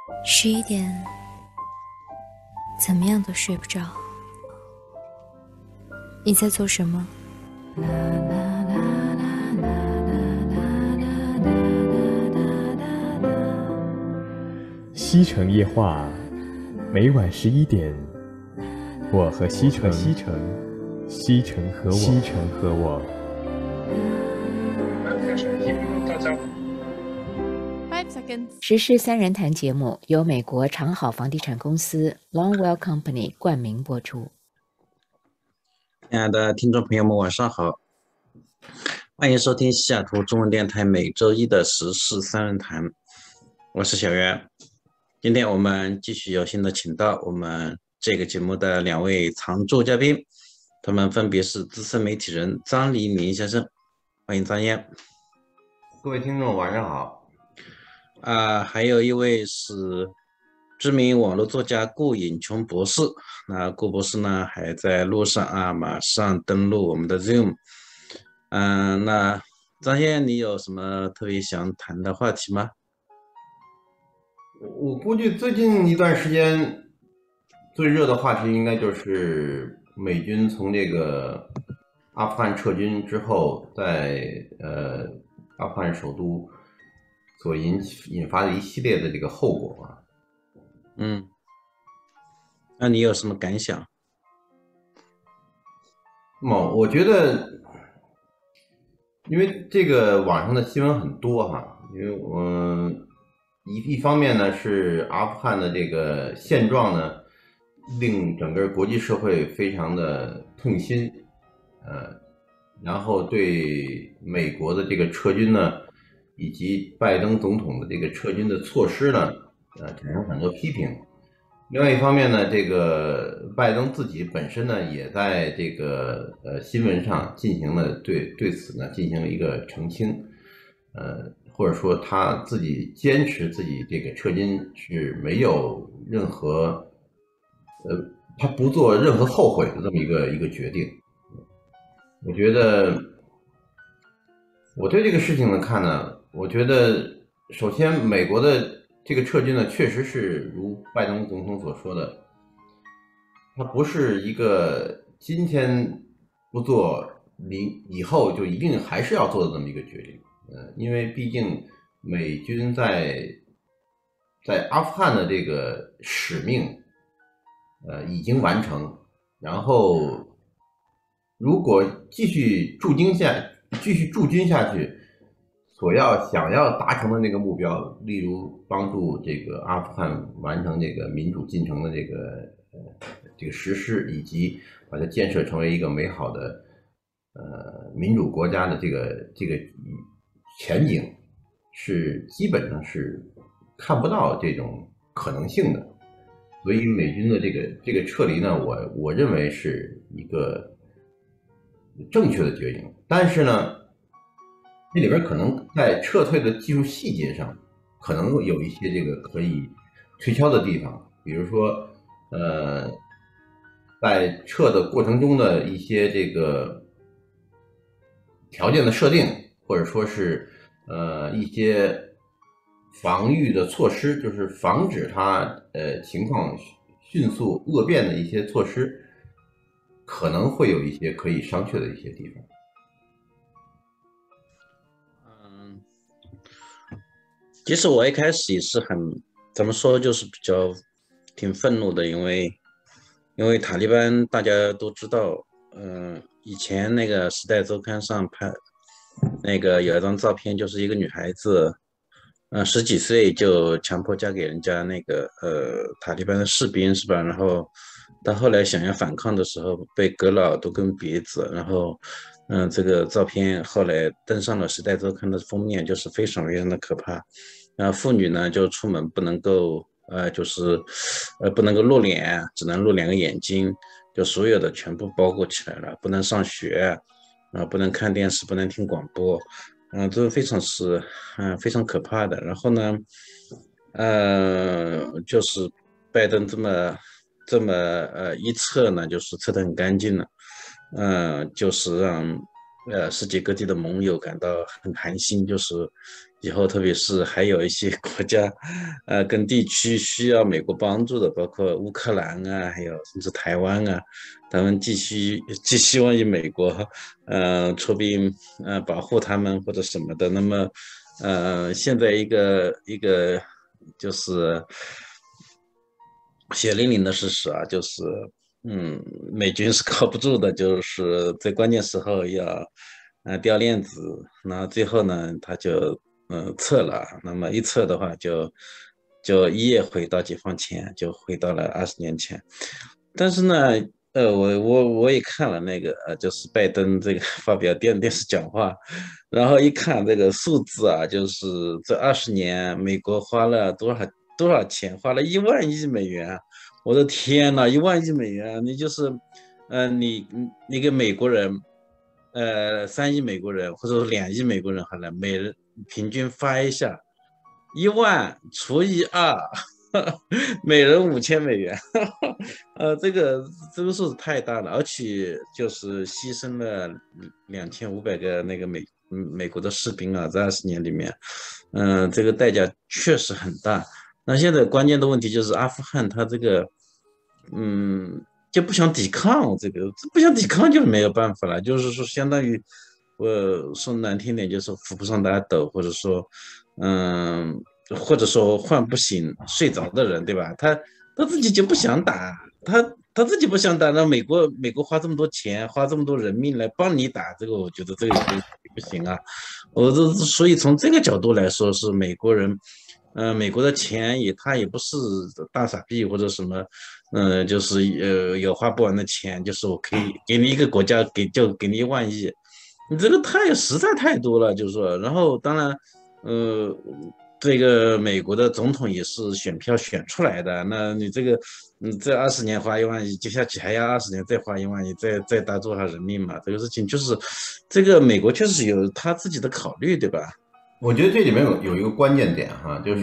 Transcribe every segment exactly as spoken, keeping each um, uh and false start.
十一点，怎么样都睡不着。你在做什么？ 西城夜话，每晚十一点，我和西城，西城，西城和我，西城和我。 时事三人谈节目由美国长好房地产公司 Longwell Company 冠名播出。 亲爱的听众朋友们，晚上好，欢迎收听西雅图中文电台每周一的时事三人谈，我是小袁。今天我们继续有幸的请到我们这个节目的两位常驻嘉宾，他们分别是资深媒体人张黎明先生，欢迎张燕。 各位听众晚上好。 啊、呃，还有一位是知名网络作家顾颖琼博士。那顾博士呢还在路上啊，马上登录我们的 Zoom。嗯、呃，那张燕，你有什么特别想谈的话题吗？ 我估计最近一段时间最热的话题应该就是美军从这个阿富汗撤军之后，在呃阿富汗首都所引引发的一系列的这个后果吧。 嗯，那你有什么感想？ 那么我觉得，因为这个网上的新闻很多哈，因为我、呃、一一方面呢是阿富汗的这个现状呢，令整个国际社会非常的痛心，呃，然后对美国的这个撤军呢，以及拜登总统的这个撤军的措施呢，呃，产生很多批评。另外一方面呢，这个拜登自己本身呢，也在这个呃新闻上进行了对对此呢进行了一个澄清，呃，或者说他自己坚持自己这个撤军是没有任何，呃，他不做任何后悔的这么一个一个决定。我觉得我对这个事情呢看呢，我觉得首先美国的这个撤军呢，确实是如拜登总统所说的，它不是一个今天不做，你以后就一定还是要做的这么一个决定。呃，因为毕竟美军在在阿富汗的这个使命，呃，已经完成。然后，如果继续驻军下，继续驻军下去，所要想要达成的那个目标，例如帮助这个阿富汗完成这个民主进程的这个呃这个实施，以及把它建设成为一个美好的呃民主国家的这个这个前景，是基本上是看不到这种可能性的。所以美军的这个这个撤离呢，我我认为是一个正确的决定，但是呢，这里边可能在撤退的技术细节上，可能有一些这个可以推敲的地方，比如说，呃，在撤的过程中的一些这个条件的设定，或者说是呃一些防御的措施，就是防止它呃情况迅速恶变的一些措施，可能会有一些可以商榷的一些地方。 嗯，其实我一开始也是很怎么说，就是比较挺愤怒的，因为因为塔利班大家都知道，嗯、呃，以前那个《时代周刊》上拍那个有一张照片，就是一个女孩子，嗯、呃，十几岁就强迫嫁给人家那个呃塔利班的士兵是吧？然后到后来想要反抗的时候，被割了耳朵跟鼻子，然后嗯、呃，这个照片后来登上了《时代周刊》的封面，就是非常非常的可怕。然后妇女呢就出门不能够呃就是呃不能够露脸，只能露两个眼睛，就所有的全部包裹起来了，不能上学。啊，不能看电视，不能听广播，嗯、呃，这非常是，嗯、呃，非常可怕的。然后呢，呃，就是拜登这么这么呃一撤呢，就是撤得很干净了，嗯、呃，就是让呃世界各地的盟友感到很寒心，就是以后特别是还有一些国家，呃跟地区需要美国帮助的，包括乌克兰啊，还有甚至台湾啊，他们继续寄希望于美国，呃出兵呃保护他们或者什么的。那么呃现在一个一个就是血淋淋的事实啊，就是嗯，美军是靠不住的，就是在关键时候要呃掉链子，那最后呢他就嗯、呃撤了，那么一撤的话就就一夜回到解放前，就回到了二十年前。但是呢，呃，我我我也看了那个呃，就是拜登这个发表电电视讲话，然后一看这个数字啊，就是这二十年美国花了多少多少钱，花了一万亿美元。我的天呐，一万亿美元，你就是，呃，你你你给美国人，呃，三亿美国人或者说两亿美国人好了，每人平均发一下，一万除以二，每人五千美元，呃，这个这个数字太大了，而且就是牺牲了两千五百个那个美美国的士兵啊，在二十年里面，嗯、呃，这个代价确实很大。那现在关键的问题就是阿富汗，他这个，嗯，就不想抵抗，这个不想抵抗就是没有办法了，就是说相当于，我说难听点就是扶不上大家斗，或者说，嗯，或者说唤不醒睡着的人，对吧？他他自己就不想打，他他自己不想打，那美国美国花这么多钱，花这么多人命来帮你打，这个我觉得这个不行啊，我这所以从这个角度来说，是美国人。呃，美国的钱也，他也不是大傻逼或者什么，嗯、呃，就是呃有花不完的钱，就是我可以给你一个国家给就给你一万亿，你这个太实在太多了，就是说，然后当然，呃，这个美国的总统也是选票选出来的，那你这个，嗯，这二十年花一万亿，接下去还要二十年再花一万亿，再再搭多少人命嘛？这个事情就是，这个美国确实有他自己的考虑，对吧？ 我觉得这里面有有一个关键点哈，就是，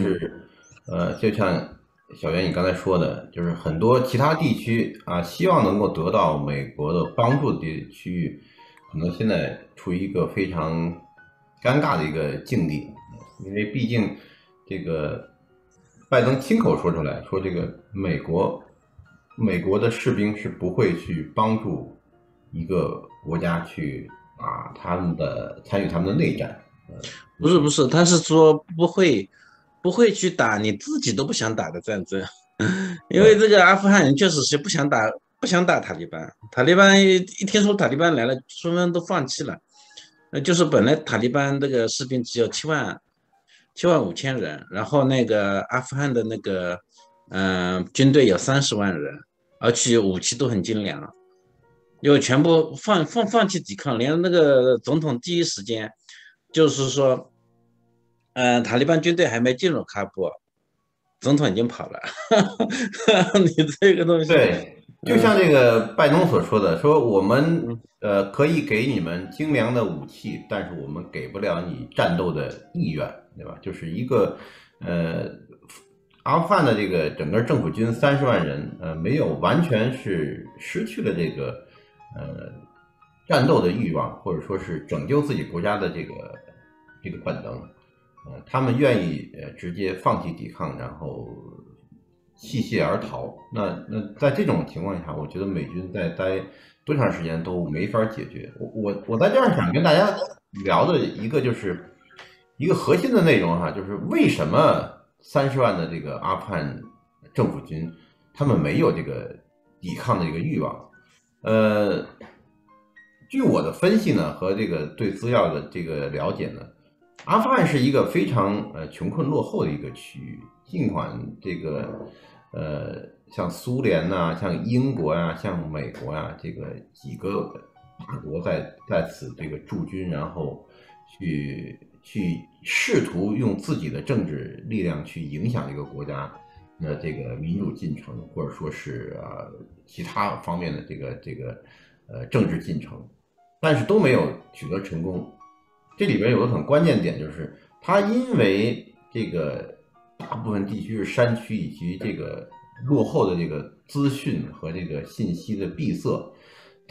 呃，就像小袁你刚才说的，就是很多其他地区啊，希望能够得到美国的帮助的区域，可能现在处于一个非常尴尬的一个境地，因为毕竟这个拜登亲口说出来说，这个美国美国的士兵是不会去帮助一个国家去啊他们的参与他们的内战。 不是不是，他是说不会不会去打你自己都不想打的战争，因为这个阿富汗人确实是不想打不想打塔利班，塔利班一听说塔利班来了，所有人都放弃了。呃，就是本来塔利班这个士兵只有七万七万五千人，然后那个阿富汗的那个嗯、呃、军队有三十万人，而且武器都很精良，又全部放放放弃抵抗，连那个总统第一时间。就是说，嗯、呃，塔利班军队还没进入喀布尔，总统已经跑了。你这个东西， 对，就像这个拜登所说的，说我们呃可以给你们精良的武器，但是我们给不了你战斗的意愿，对吧？就是一个呃，阿富汗的这个整个政府军三十万人，呃，没有完全是失去了这个呃。战斗的欲望，或者说是拯救自己国家的这个这个本能，呃，他们愿意呃直接放弃抵抗，然后弃械而逃。那那在这种情况下，我觉得美军再待多长时间都没法解决。我我我在这儿想跟大家聊的一个就是一个核心的内容哈，就是为什么三十万的这个阿富汗政府军他们没有这个抵抗的这个欲望，呃。据我的分析呢，和这个对资料的这个了解呢，阿富汗是一个非常呃穷困落后的一个区域。尽管这个呃像苏联呐、啊、像英国呀、啊、像美国呀、啊、这个几个大国在在此这个驻军，然后去去试图用自己的政治力量去影响这个国家的这个民主进程，或者说是呃其他方面的这个这个呃政治进程。但是都没有取得成功，这里边有个很关键点，就是它因为这个大部分地区是山区，以及这个落后的这个资讯和这个信息的闭塞，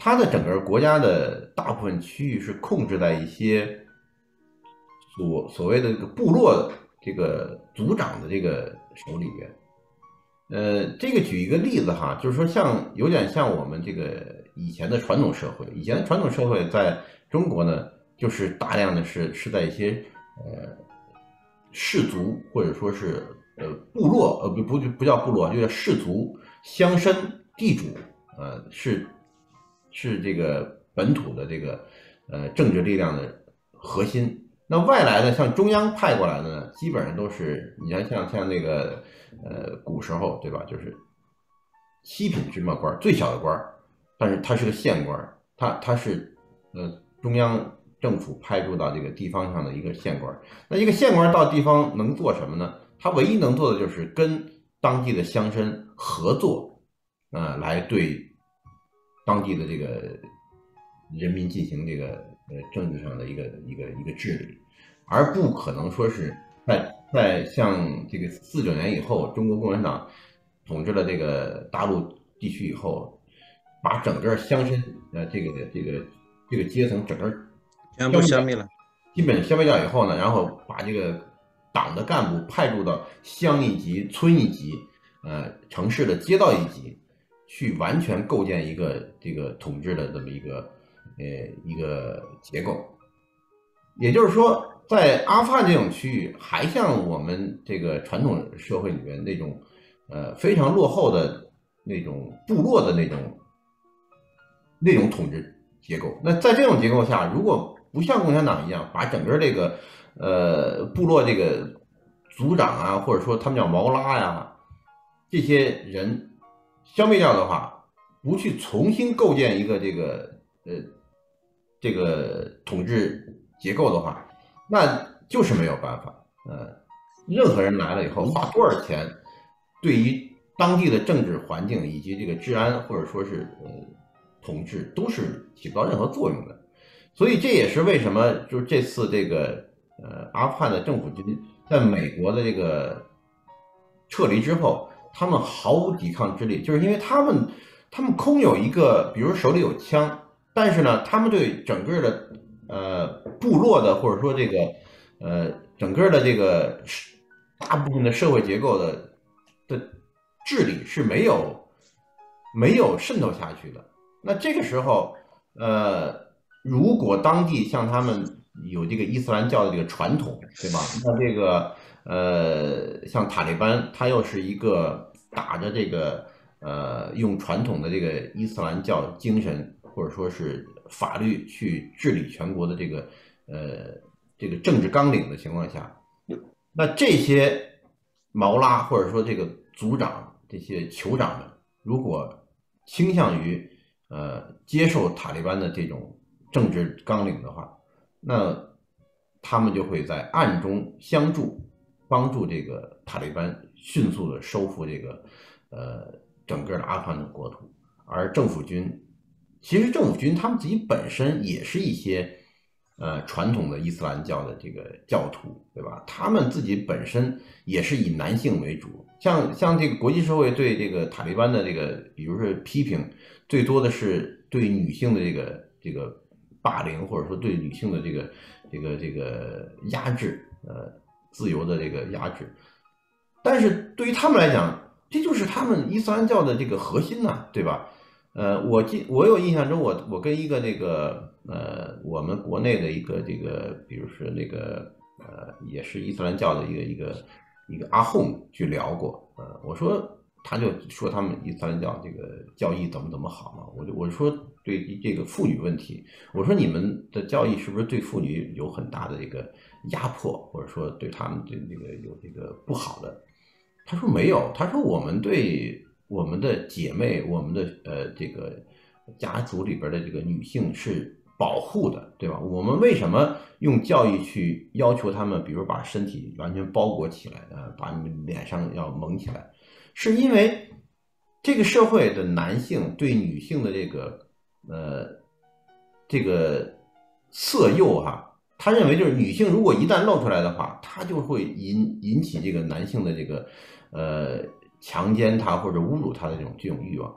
它的整个国家的大部分区域是控制在一些所所谓的这个部落这个族长的这个手里边。呃，这个举一个例子哈，就是说像有点像我们这个以前的传统社会，以前的传统社会在中国呢，就是大量的是是在一些呃氏族或者说是呃部落，呃不不不叫部落，就叫氏族、乡绅、地主，呃是是这个本土的这个呃政治力量的核心。那外来的像中央派过来的呢，基本上都是你看像像那个呃古时候对吧，就是七品芝麻官，最小的官，但是他是个县官，他他是呃中央政府派驻到这个地方上的一个县官。那一个县官到地方能做什么呢？他唯一能做的就是跟当地的乡绅合作，啊、呃，来对当地的这个人民进行这个呃政治上的一个一个一个治理，而不可能说是在在像这个四九年以后，中国共产党统治了这个大陆地区以后，把整个乡绅呃这个这个这个阶层整个全部消灭了， 基本消灭掉以后呢，然后把这个党的干部派驻到乡一级、村一级、呃城市的街道一级，去完全构建一个这个统治的这么一个呃一个结构。也就是说，在阿富汗这种区域，还像我们这个传统社会里面那种呃非常落后的那种部落的那种那种统治结构。那在这种结构下，如果不像共产党一样把整个这个呃部落这个族长啊，或者说他们叫毛拉呀，这些人消灭掉的话，不去重新构建一个这个呃这个统治结构的话，那就是没有办法。呃，任何人来了以后花多少钱，对于当地的政治环境以及这个治安或者说是呃统治都是起不到任何作用的。所以这也是为什么就是这次这个呃阿富汗的政府军在美国的这个撤离之后，他们毫无抵抗之力，就是因为他们他们空有一个，比如手里有枪，但是呢，他们对整个的呃部落的或者说这个呃整个的这个大部分的社会结构的的治理是没有没有渗透下去的。那这个时候，呃，如果当地像他们有这个伊斯兰教的这个传统，对吧？那这个呃，像塔利班，他又是一个打着这个呃用传统的这个伊斯兰教精神或者说是法律去治理全国的这个呃这个政治纲领的情况下，那这些毛拉或者说这个族长这些酋长们，如果倾向于呃接受塔利班的这种政治纲领的话，那他们就会在暗中相助，帮助这个塔利班迅速的收复这个呃整个的阿富汗的国土。而政府军，其实政府军他们自己本身也是一些呃传统的伊斯兰教的这个教徒，对吧？他们自己本身也是以男性为主，像像这个国际社会对这个塔利班的这个，比如说批评，最多的是对女性的这个这个霸凌，或者说对女性的这个这个这个压制，呃，自由的这个压制。但是对于他们来讲，这就是他们伊斯兰教的这个核心呐，对吧？呃，我记我有印象中，我我跟一个那个呃，我们国内的一个这个，比如说那个呃，也是伊斯兰教的一个一个一个阿訇去聊过，呃，我说他就说他们伊斯兰教这个教义怎么怎么好嘛，我就我说对于这个妇女问题，我说你们的教义是不是对妇女有很大的这个压迫，或者说对他们对这个有这个不好的？他说没有，他说我们对我们的姐妹，我们的呃这个家族里边的这个女性是保护的，对吧？我们为什么用教育去要求他们，比如把身体完全包裹起来，呃，把你们脸上要蒙起来，是因为这个社会的男性对女性的这个呃这个色诱哈。他认为就是女性如果一旦露出来的话，他就会引引起这个男性的这个呃强奸他或者侮辱他的这种这种欲望，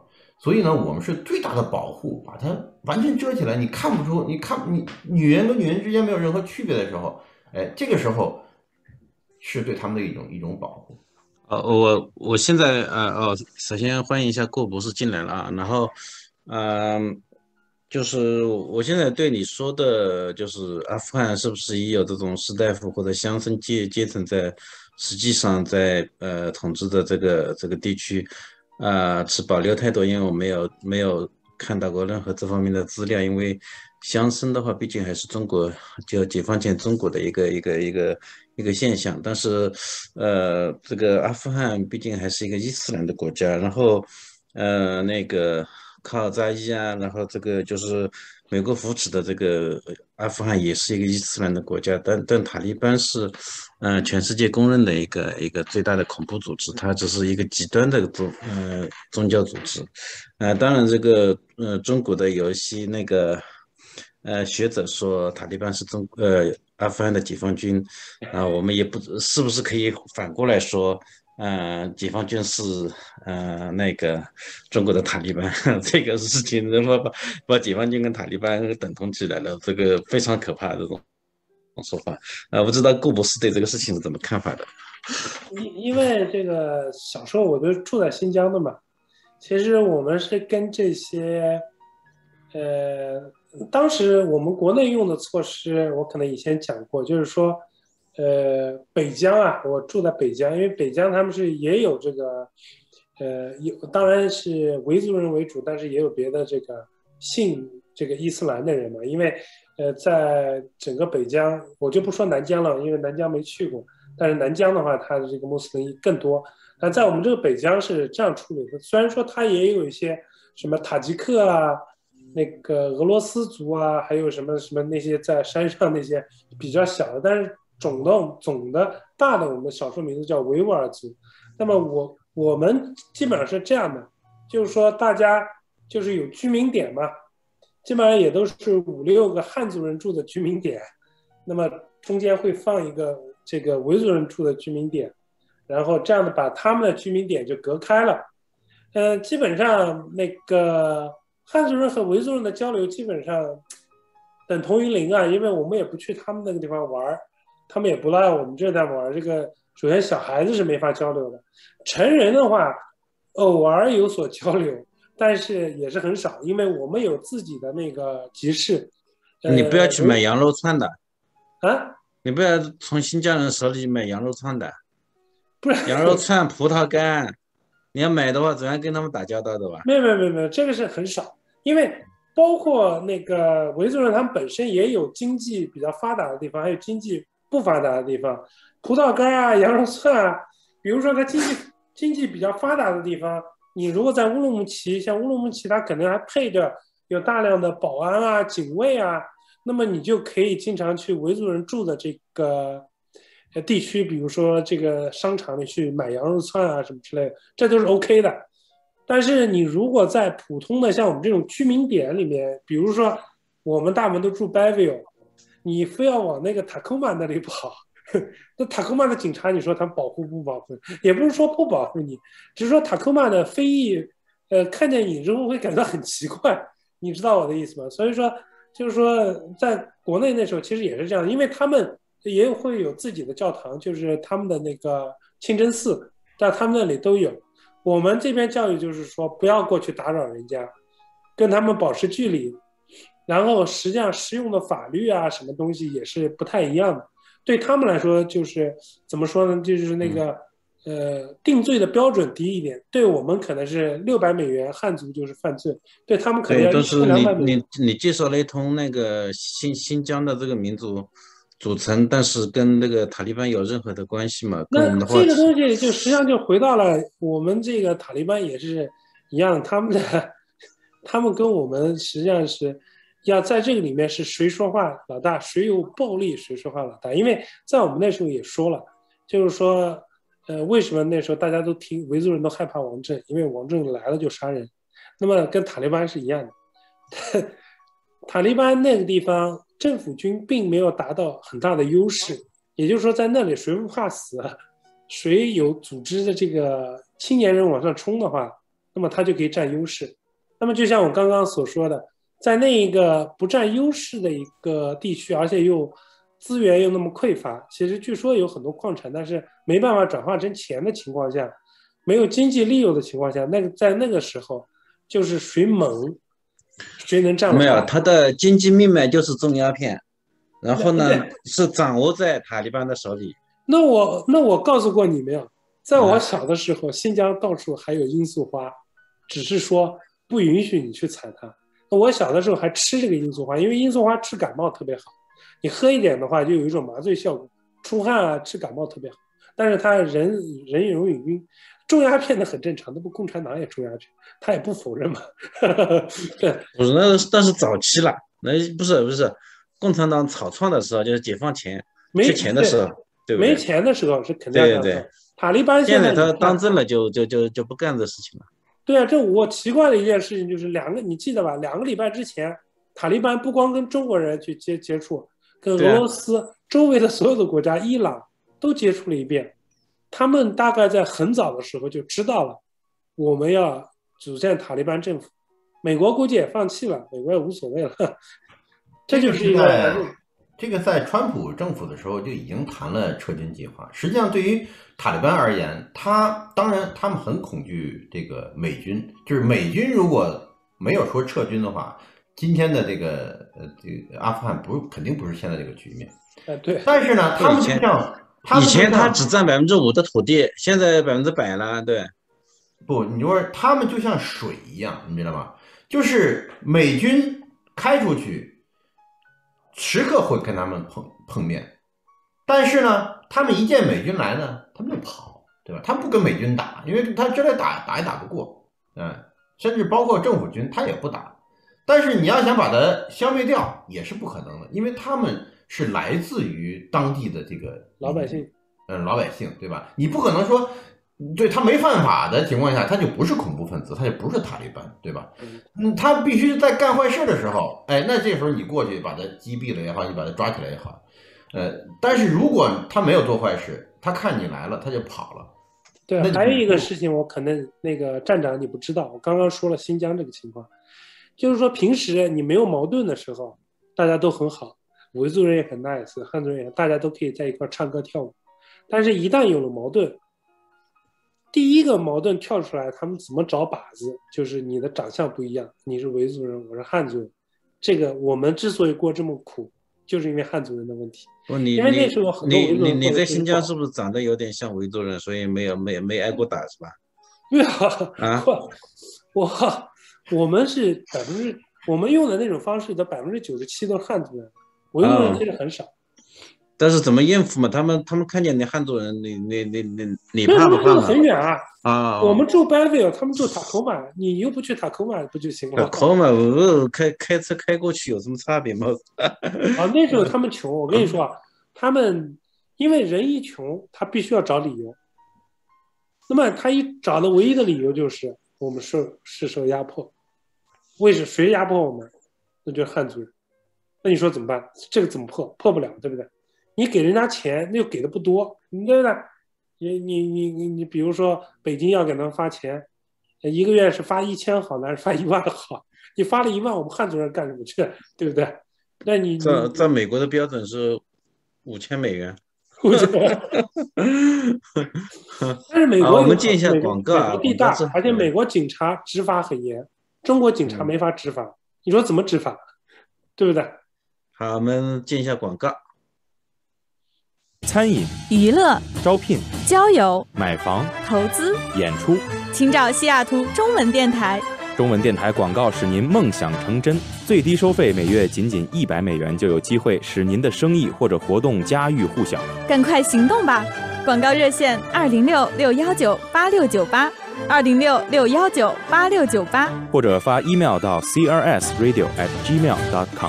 所以呢，我们是最大的保护，把它完全遮起来，你看不出，你看你女人跟女人之间没有任何区别的时候，哎，这个时候是对他们的一种一种保护。 呃，我我现在呃哦，首先欢迎一下顾博士进来了啊，然后嗯、呃，就是我现在对你说的，就是阿富汗是不是也有这种士大夫或者乡绅阶阶层在，实际上在呃统治的这个这个地区，啊、持保留态度，因为我没有没有看到过任何这方面的资料，因为乡绅的话，毕竟还是中国就解放前中国的一个一个一个一个现象，但是呃，这个阿富汗毕竟还是一个伊斯兰的国家，然后呃那个卡尔扎伊啊，然后这个就是美国扶持的这个阿富汗也是一个伊斯兰的国家，但但塔利班是嗯、呃全世界公认的一个一个最大的恐怖组织，它只是一个极端的宗呃宗教组织，呃当然这个呃中国的有一些那个。呃，学者说塔利班是中呃阿富汗的解放军，啊、我们也不知是不是可以反过来说，呃，解放军是呃那个中国的塔利班，这个事情能把把把解放军跟塔利班等同起来了，这个非常可怕的这种说法。啊、不知道顾博士对这个事情是怎么看法的？ 因因为这个小时候我就住在新疆的嘛，其实我们是跟这些，呃，当时我们国内用的措施，我可能以前讲过，就是说，呃，北疆啊，我住在北疆，因为北疆他们是也有这个，呃，有当然是维族人为主，但是也有别的这个信这个伊斯兰的人嘛，因为呃，在整个北疆，我就不说南疆了，因为南疆没去过。但是南疆的话，它的这个穆斯林更多。但在我们这个北疆是这样处理的，虽然说它也有一些什么塔吉克啊、那个俄罗斯族啊，还有什么什么那些在山上那些比较小的，但是总的总的大的我们少数民族叫维吾尔族。那么我我们基本上是这样的，就是说大家就是有居民点嘛，基本上也都是五六个汉族人住的居民点，那么中间会放一个这个维族人住的居民点，然后这样的把他们的居民点就隔开了。嗯、呃，基本上那个汉族人和维族人的交流基本上等同于零啊，因为我们也不去他们那个地方玩，他们也不来我们这带玩。这个首先小孩子是没法交流的，成人的话偶尔有所交流，但是也是很少，因为我们有自己的那个集市。 呃、你不要去买羊肉串的啊。 你不要从新疆人手里买羊肉串的， 不是羊肉串、葡萄干，你要买的话，总要跟他们打交道的吧？ 没有没有没有没有，这个是很少，因为包括那个维族人，他们本身也有经济比较发达的地方，还有经济不发达的地方。葡萄干啊、羊肉串啊，比如说它经济经济比较发达的地方，你如果在乌鲁木齐，像乌鲁木齐，它可能还配着有大量的保安啊、警卫啊。那么你就可以经常去维族人住的这个地区，比如说这个商场里去买羊肉串啊什么之类的，这都是 OK 的。但是你如果在普通的像我们这种居民点里面，比如说我们大部分都住 Bayville， 你非要往那个塔科马那里跑，那塔科马的警察你说他保护不保护？也不是说不保护你，只是说塔科马的非裔，呃，看见你之后会感到很奇怪，你知道我的意思吗？所以说。就是说，在国内那时候其实也是这样，因为他们也有会有自己的教堂，就是他们的那个清真寺，在他们那里都有。我们这边教育就是说，不要过去打扰人家，跟他们保持距离。然后实际上适用的法律啊，什么东西也是不太一样的。对他们来说，就是怎么说呢？就是那个。呃，定罪的标准低一点，对我们可能是六百美元，汉族就是犯罪，对他们可能要一千两百美元。 你你你介绍了一通那个新新疆的这个民族组成，但是跟那个塔利班有任何的关系吗？跟我们的话， 那这个东西就实际上就回到了我们这个塔利班也是一样，他们的他们跟我们实际上是要在这个里面是谁说话老大，谁有暴力谁说话老大，因为在我们那时候也说了，就是说。呃，为什么那时候大家都听维族人都害怕王震？因为王震来了就杀人。那么跟塔利班是一样的，塔利班那个地方政府军并没有达到很大的优势，也就是说在那里谁不怕死，谁有组织的这个青年人往上冲的话，那么他就可以占优势。 那么就像我刚刚所说的，在那一个不占优势的一个地区，而且又资源又那么匮乏，其实据说有很多矿产，但是没办法转化成钱的情况下，没有经济利诱的情况下，那个在那个时候就是谁猛，谁能占。 没有，它的经济命脉就是种鸦片，然后呢是掌握在塔利班的手里。 那我那我告诉过你没有，在我小的时候，新疆到处还有罂粟花，只是说不允许你去采它。我小的时候还吃这个罂粟花，因为罂粟花治感冒特别好，你喝一点的话就有一种麻醉效果，出汗啊，治感冒特别好。但是它人人也容易晕，种鸦片的很正常，那不共产党也种鸦片，他也不否认嘛。对， 不是那但是早期了，那不是不是共产党草创的时候，就是解放前缺钱的时候。对不对？ 没钱的时候是肯定要这样做。 对对， 塔利班现在他当政了就，就就就不干这事情了。 对啊，这我奇怪的一件事情就是两个，你记得吧？两个礼拜之前，塔利班不光跟中国人去接接触，跟俄罗斯、啊、周围的所有的国家，伊朗都接触了一遍。他们大概在很早的时候就知道了，我们要组建塔利班政府。美国估计也放弃了，美国也无所谓了。这就是一个。 这个在川普政府的时候就已经谈了撤军计划。实际上，对于塔利班而言，他当然他们很恐惧这个美军，就是美军如果没有说撤军的话，今天的这个呃这个阿富汗不是肯定不是现在这个局面。 哎，对。 但是呢，他们就像他以前他只占百分之五的土地，现在百分之百了，对。 不，你说他们就像水一样，你知道吗？就是美军开出去。时刻会跟他们碰碰面，但是呢，他们一见美军来呢，他们就跑，对吧？他们不跟美军打，因为他真的打打也打不过，嗯，甚至包括政府军他也不打。但是你要想把它消灭掉，也是不可能的，因为他们是来自于当地的这个老百姓， 嗯，老百姓，对吧？你不可能说。对他没犯法的情况下，他就不是恐怖分子，他就不是塔利班，对吧？嗯，他必须在干坏事的时候，哎，那这时候你过去把他击毙了也好，你把他抓起来也好，呃，但是如果他没有做坏事，他看你来了，他就跑了。 对，还有一个事情，我可能那个站长你不知道，我刚刚说了新疆这个情况，就是说平时你没有矛盾的时候，大家都很好，维族人也很 nice， 汉族人也，大家都可以在一块唱歌跳舞，但是一旦有了矛盾。第一个矛盾跳出来，他们怎么找靶子？就是你的长相不一样，你是维族人，我是汉族人。这个我们之所以过这么苦，就是因为汉族人的问题。 不，你因为那时候很多维族人你你你在新疆是不是长得有点像维族人，所以没有没没挨过打是吧？ 对啊， 啊， 我我们是百分之，我们用的那种方式的百分之九十七都是汉族人，维族人其实很少。 但是怎么应付嘛？他们他们看见你汉族人，你你你你你怕不怕？ 很远啊！ 啊， 我们住 Belleville， 他们住塔科马，你又不去塔科马不就行了？ 塔科马我开开车开过去有什么差别吗？ 啊，那时候他们穷，我跟你说啊，他们因为人一穷，他必须要找理由。那么他一找的唯一的理由就是我们受是受压迫，为什谁压迫我们？那就是汉族人。那你说怎么办？这个怎么破？破不了，对不对？你给人家钱，那又给的不多，对不对？你你你你你，比如说北京要给他们发钱，一个月是发一千好呢，还是发一万好？你发了一万，我们汉族人干什么去？对不对？那你在在美国的标准是五千美元。 但是美国、 啊、我们进一下广告啊， 地大，而且美国警察执法很严，中国警察没法执法，嗯、你说怎么执法？对不对？ 好，我们进一下广告。 餐饮、 娱乐、 招聘、 交友、 买房、 投资、 演出， 请找西雅图中文电台。 中文电台广告使您梦想成真，最低收费每月仅仅一百美元，就有机会使您的生意或者活动家喻户晓。 赶快行动吧！广告热线二零六六幺九八六九八，二零六六幺九八六九八， 或者发 email 到 c r s radio at gmail dot com。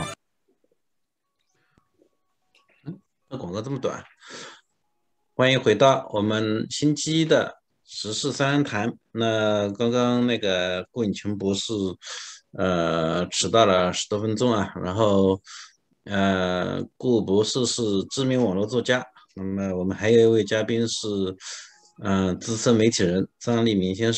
嗯，那广告这么短。欢迎回到我们新期的时事三人谈。那刚刚那个顾颖琼博士，呃，迟到了十多分钟啊。然后，呃，顾博士是知名网络作家。那么我们还有一位嘉宾是，嗯、呃，资深媒体人张立明先生。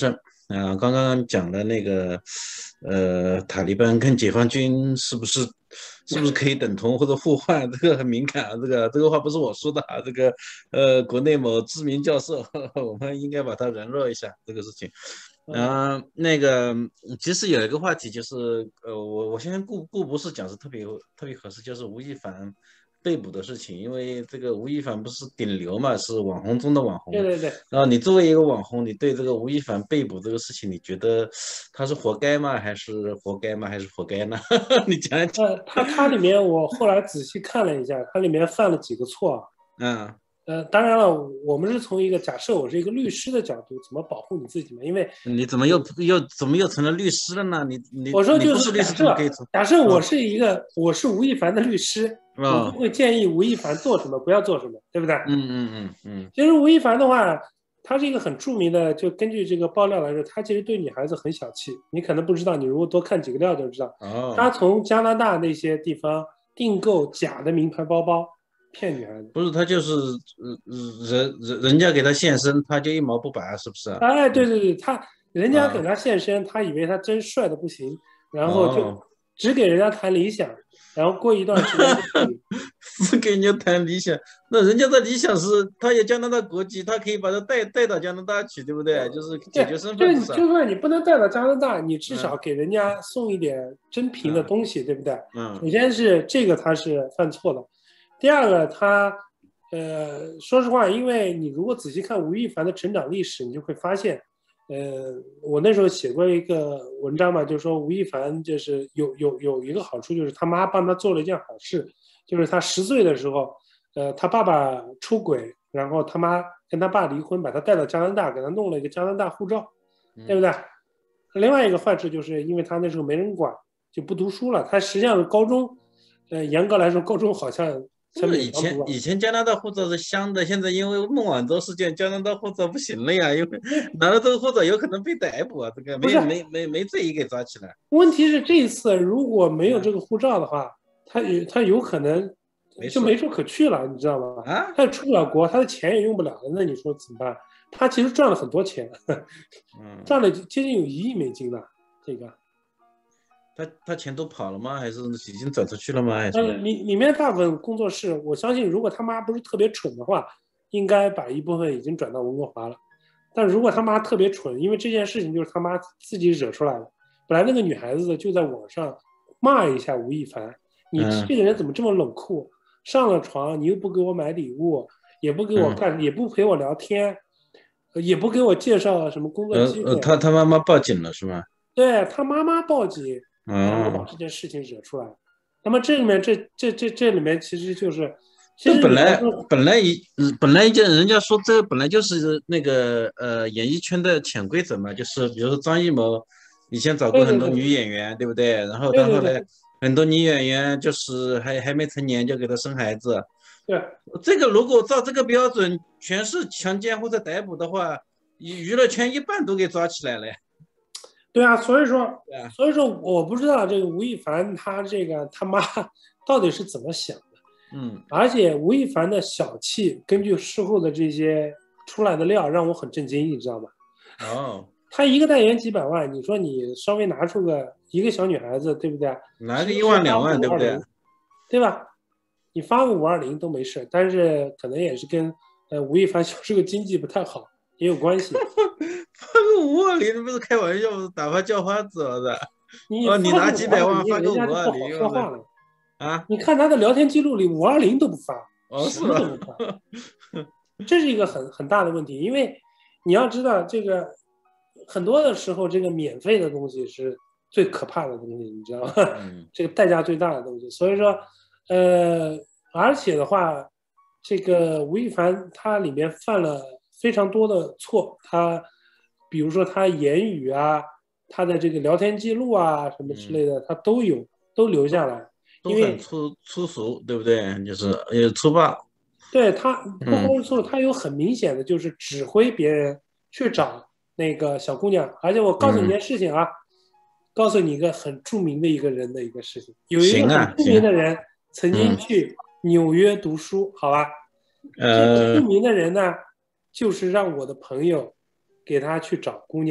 啊、刚刚讲的那个，呃，塔利班跟解放军是不是是不是可以等同或者互换？这个很敏感啊，这个这个话不是我说的啊，这个呃，国内某知名教授，我们应该把它人肉一下这个事情。嗯、呃，那个其实有一个话题就是，呃，我我先顾顾博士讲是特别特别合适，就是吴亦凡被捕的事情，因为这个吴亦凡不是顶流嘛，是网红中的网红。 对对对。 然后你作为一个网红，你对这个吴亦凡被捕这个事情，你觉得他是活该吗？还是活该吗？还是活该呢？你讲讲。 呃，他他里面我后来仔细看了一下，他里面犯了几个错。 嗯。 呃，当然了，我们是从一个假设我是一个律师的角度，怎么保护你自己嘛？因为你怎么又又怎么又成了律师了呢？你你我说就是律师假设， 可以假设我是一个、嗯、我是吴亦凡的律师， 哦、 我就会建议吴亦凡做什么，不要做什么，对不对？ 嗯嗯嗯嗯。 其实吴亦凡的话，他是一个很著名的，就根据这个爆料来说，他其实对女孩子很小气。你可能不知道，你如果多看几个料就知道。 哦。 他从加拿大那些地方订购假的名牌包包。骗女孩子不是他就是人人人家给他献身，他就一毛不拔，是不是？ 哎，对对对，他人家给他献身，啊、他以为他真帅的不行，然后就只给人家谈理想，哦、然后过一段时间只给人家谈理想，那人家的理想是他有加拿大国籍，他可以把他带带到加拿大去，对不对？就是解决身份。 就就算你不能带到加拿大，你至少给人家送一点真品的东西，嗯、对不对？ 嗯。 首先是这个他是犯错的。第二个，他，呃，说实话，因为你如果仔细看吴亦凡的成长历史，你就会发现，呃，我那时候写过一个文章嘛，就是说吴亦凡就是有有有一个好处，就是他妈帮他做了一件好事，就是他十岁的时候，呃，他爸爸出轨，然后他妈跟他爸离婚，把他带到加拿大，给他弄了一个加拿大护照，对不对？嗯、另外一个坏处就是因为他那时候没人管，就不读书了。他实际上高中，呃，严格来说，高中好像。 以前以前加拿大护照是香的，现在因为孟晚舟事件，加拿大护照不行了呀，因为拿了这个护照有可能被逮捕啊，这个没没没没罪也给抓起来。 问题是这一次如果没有这个护照的话，他他有可能就没处可去了，你知道吗？ 啊， 他也出不了国，他的钱也用不了了，那你说怎么办？他其实赚了很多钱， 嗯， 赚了接近有一亿美金了，这个。 他他钱都跑了吗？还是已经走出去了吗？还是？ 呃，里里面大部分工作室，我相信如果他妈不是特别蠢的话，应该把一部分已经转到温哥华了。但如果他妈特别蠢，因为这件事情就是他妈自己惹出来的。本来那个女孩子就在网上骂一下吴亦凡，你这个人怎么这么冷酷？上了床你又不给我买礼物，也不给我干，嗯、也不陪我聊天，也不给我介绍什么工作机会。 呃呃、他他妈妈报警了是吗？ 对他妈妈报警。然后把这件事情惹出来，哦、那么这里面这这这这里面其实就是，其实本来本来一本来就人家说这本来就是那个呃演艺圈的潜规则嘛，就是比如说张艺谋以前找过很多女演员， 对, 对, 对, 对不对？然后他后来很多女演员就是还还没成年就给他生孩子， 对， 这个如果照这个标准全是强奸或者逮捕的话，娱乐圈一半都给抓起来了。 对啊，所以说，所以说我不知道这个吴亦凡他这个他妈到底是怎么想的， 嗯， 而且吴亦凡的小气，根据事后的这些出来的料，让我很震惊，你知道吗？ 哦， 他一个代言几百万，你说你稍微拿出个一个小女孩子，对不对？ 拿个一万两万，对不对？ 对吧？你发个五二零都没事，但是可能也是跟呃吴亦凡这个经济不太好也有关系。 发个五二零不是开玩笑，打发叫花子的。 你哦，你拿几百万发个五二零， 说话了啊？ 你看他的聊天记录里，五二零都不发， 哦， 什么都不发，这是一个很很大的问题。因为你要知道，这个很多的时候，这个免费的东西是最可怕的东西，你知道吗？ 嗯、 这个代价最大的东西。所以说，呃，而且的话，这个吴亦凡他里面犯了非常多的错，他。比如说他言语啊，他的这个聊天记录啊，什么之类的，嗯、他都有，都留下来。 都很粗粗俗，对不对？就是也粗暴。 对他不光是粗，他有很明显的就是指挥别人去找那个小姑娘。而且我告诉你一件事情啊，嗯、告诉你一个很著名的一个人的一个事情，有一个很著名的人曾经去纽约读书，好吧？ 呃， 这个著名的人呢，就是让我的朋友。给他去找姑娘，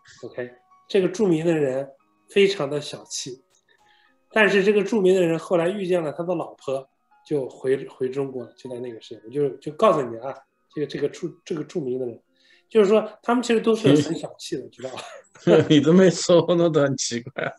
OK， 这个著名的人非常的小气，但是这个著名的人后来遇见了他的老婆，就回回中国了，就在那个时候，就就告诉你啊，这个这个著这个著名的人，就是说他们其实都是很小气的，知道吧？ 你这么一说，我都很奇怪。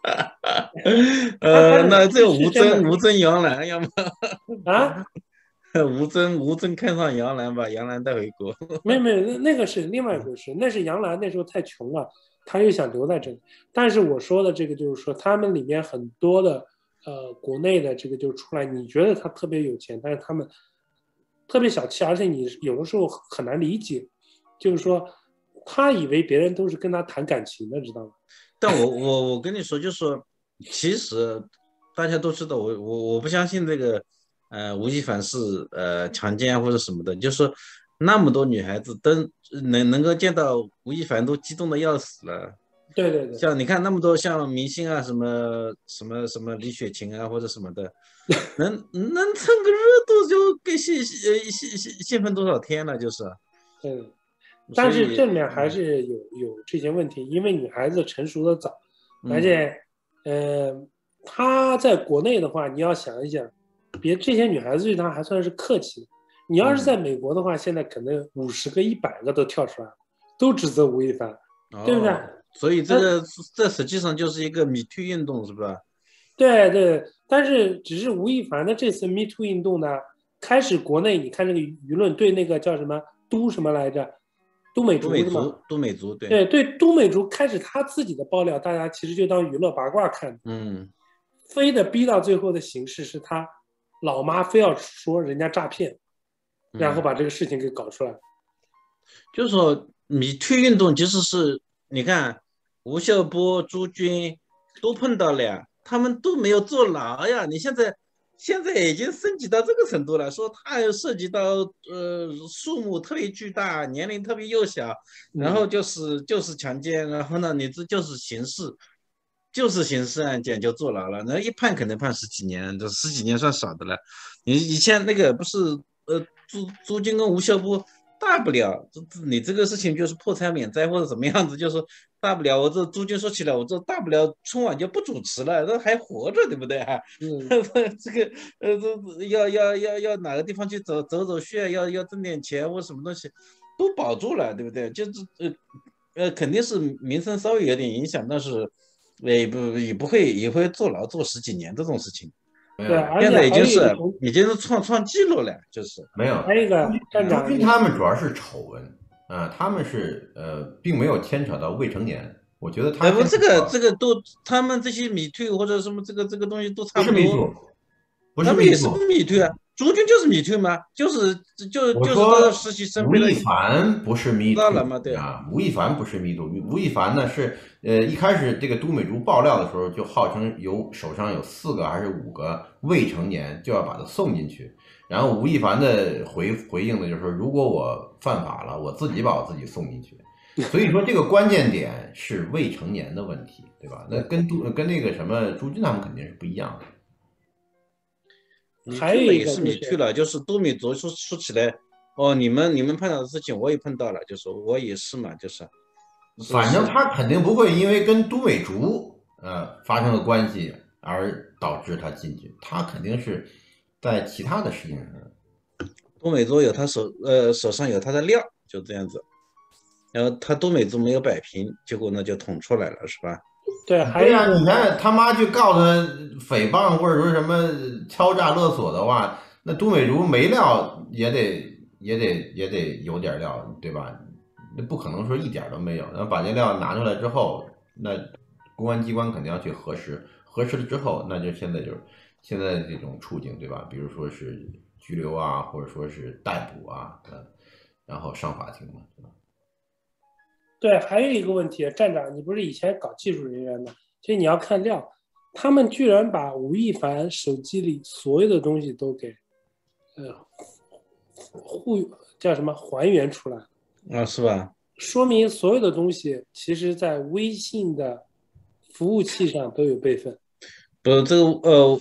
呃，那这吴征吴征杨澜要么啊， 吴征吴征看上杨澜，把杨澜带回国。 没有没有，那那个是另外一回事，那是杨澜那时候太穷了，他又想留在这里。但是我说的这个就是说，他们里面很多的呃国内的这个就出来，你觉得他特别有钱，但是他们特别小气，而且你有的时候很难理解，就是说他以为别人都是跟他谈感情的，知道吗？ 但我我我跟你说，就是说，其实大家都知道，我我我不相信这个，呃，吴亦凡是呃强奸或者什么的，就是说那么多女孩子都能能够见到吴亦凡都激动的要死了。 对对对， 像你看那么多像明星啊，什么什么什么李雪琴啊或者什么的，能能蹭个热度就给兴呃兴兴兴奋多少天了，就是。 对。但是这里面还是有有这些问题，因为女孩子成熟的早，而且，呃，她在国内的话，你要想一想，别这些女孩子对她还算是客气的。你要是在美国的话，现在可能五十个、一百个都跳出来了，都指责吴亦凡，对不对？ 所以这个这实际上就是一个 Me Too 运动，是吧？ 对对，但是只是吴亦凡的这次 Me Too 运动呢，开始国内你看这个舆论对那个叫什么都什么来着？都美竹是吗？ 都美竹，对对对，都美竹开始他自己的爆料，大家其实就当娱乐八卦看。 嗯， 非得逼到最后的形式是他老妈非要说人家诈骗，然后把这个事情给搞出来。 嗯、就是说米退运动其实是你看吴秀波、朱军都碰到了呀，他们都没有坐牢呀。你现在。现在已经升级到这个程度了，说它涉及到呃数目特别巨大，年龄特别幼小，然后就是就是强奸，然后呢，你这就是刑事，就是刑事案件就坐牢了，那一判可能判十几年，这十几年算少的了。你以前那个不是呃朱朱军跟吴秀波，大不了你这个事情就是破产免灾或者怎么样子，就是大不了我这朱军说起来，我这大不了春晚就不主持了，那还活着，对不对？嗯，这个呃，这要要要要哪个地方去走走走穴，要要挣点钱或什么东西，都保住了，对不对？就是呃呃，肯定是名声稍微有点影响，但是也不也不会也会坐牢坐十几年这种事情。 对，而且现在已经是已经是创创纪录了，就是没有。 还有一个站长， 朱军他们主要是丑闻啊、呃，他们是呃，并没有牵扯到未成年。我觉得他不这个这个都他们这些米退或者什么这个这个东西都差不多， 不是他们也是米退啊。朱军就是米退吗？就是就就是到实习生。 吴亦凡不是米退了吗？对啊，吴亦凡不是米退，吴亦凡呢是呃一开始这个都美竹爆料的时候，就号称有手上有四个还是五个未成年就要把他送进去，然后吴亦凡的回回应呢就是说，如果我犯法了，我自己把我自己送进去。所以说这个关键点是未成年的问题，对吧？那跟都跟那个什么朱军他们肯定是不一样的。 还有一个也是米退了，就是都米竹说说起来，哦，你们你们碰到的事情我也碰到了，就是我也是嘛，就是。 反正他肯定不会因为跟都美竹呃发生了关系而导致他进去，他肯定是在其他的事情上。 都美竹有他手呃手上有他的料，就这样子。然后他都美竹没有摆平，结果呢就捅出来了，是吧？ 对，还有啊，你看他妈去告他诽谤或者说什么敲诈勒索的话，那都美竹没料也得也得也得有点料，对吧？那不可能说一点都没有。然后把这料拿出来之后，那公安机关肯定要去核实，核实了之后，那就现在就是现在这种处境，对吧？比如说是拘留啊，或者说是逮捕啊，嗯，然后上法庭嘛，对吧？ 对，还有一个问题，站长，你不是以前搞技术人员的，其实你要看料，他们居然把吴亦凡手机里所有的东西都给，呃，互叫什么还原出来啊，是吧？ 说明所有的东西其实在微信的服务器上都有备份。 不，这个呃，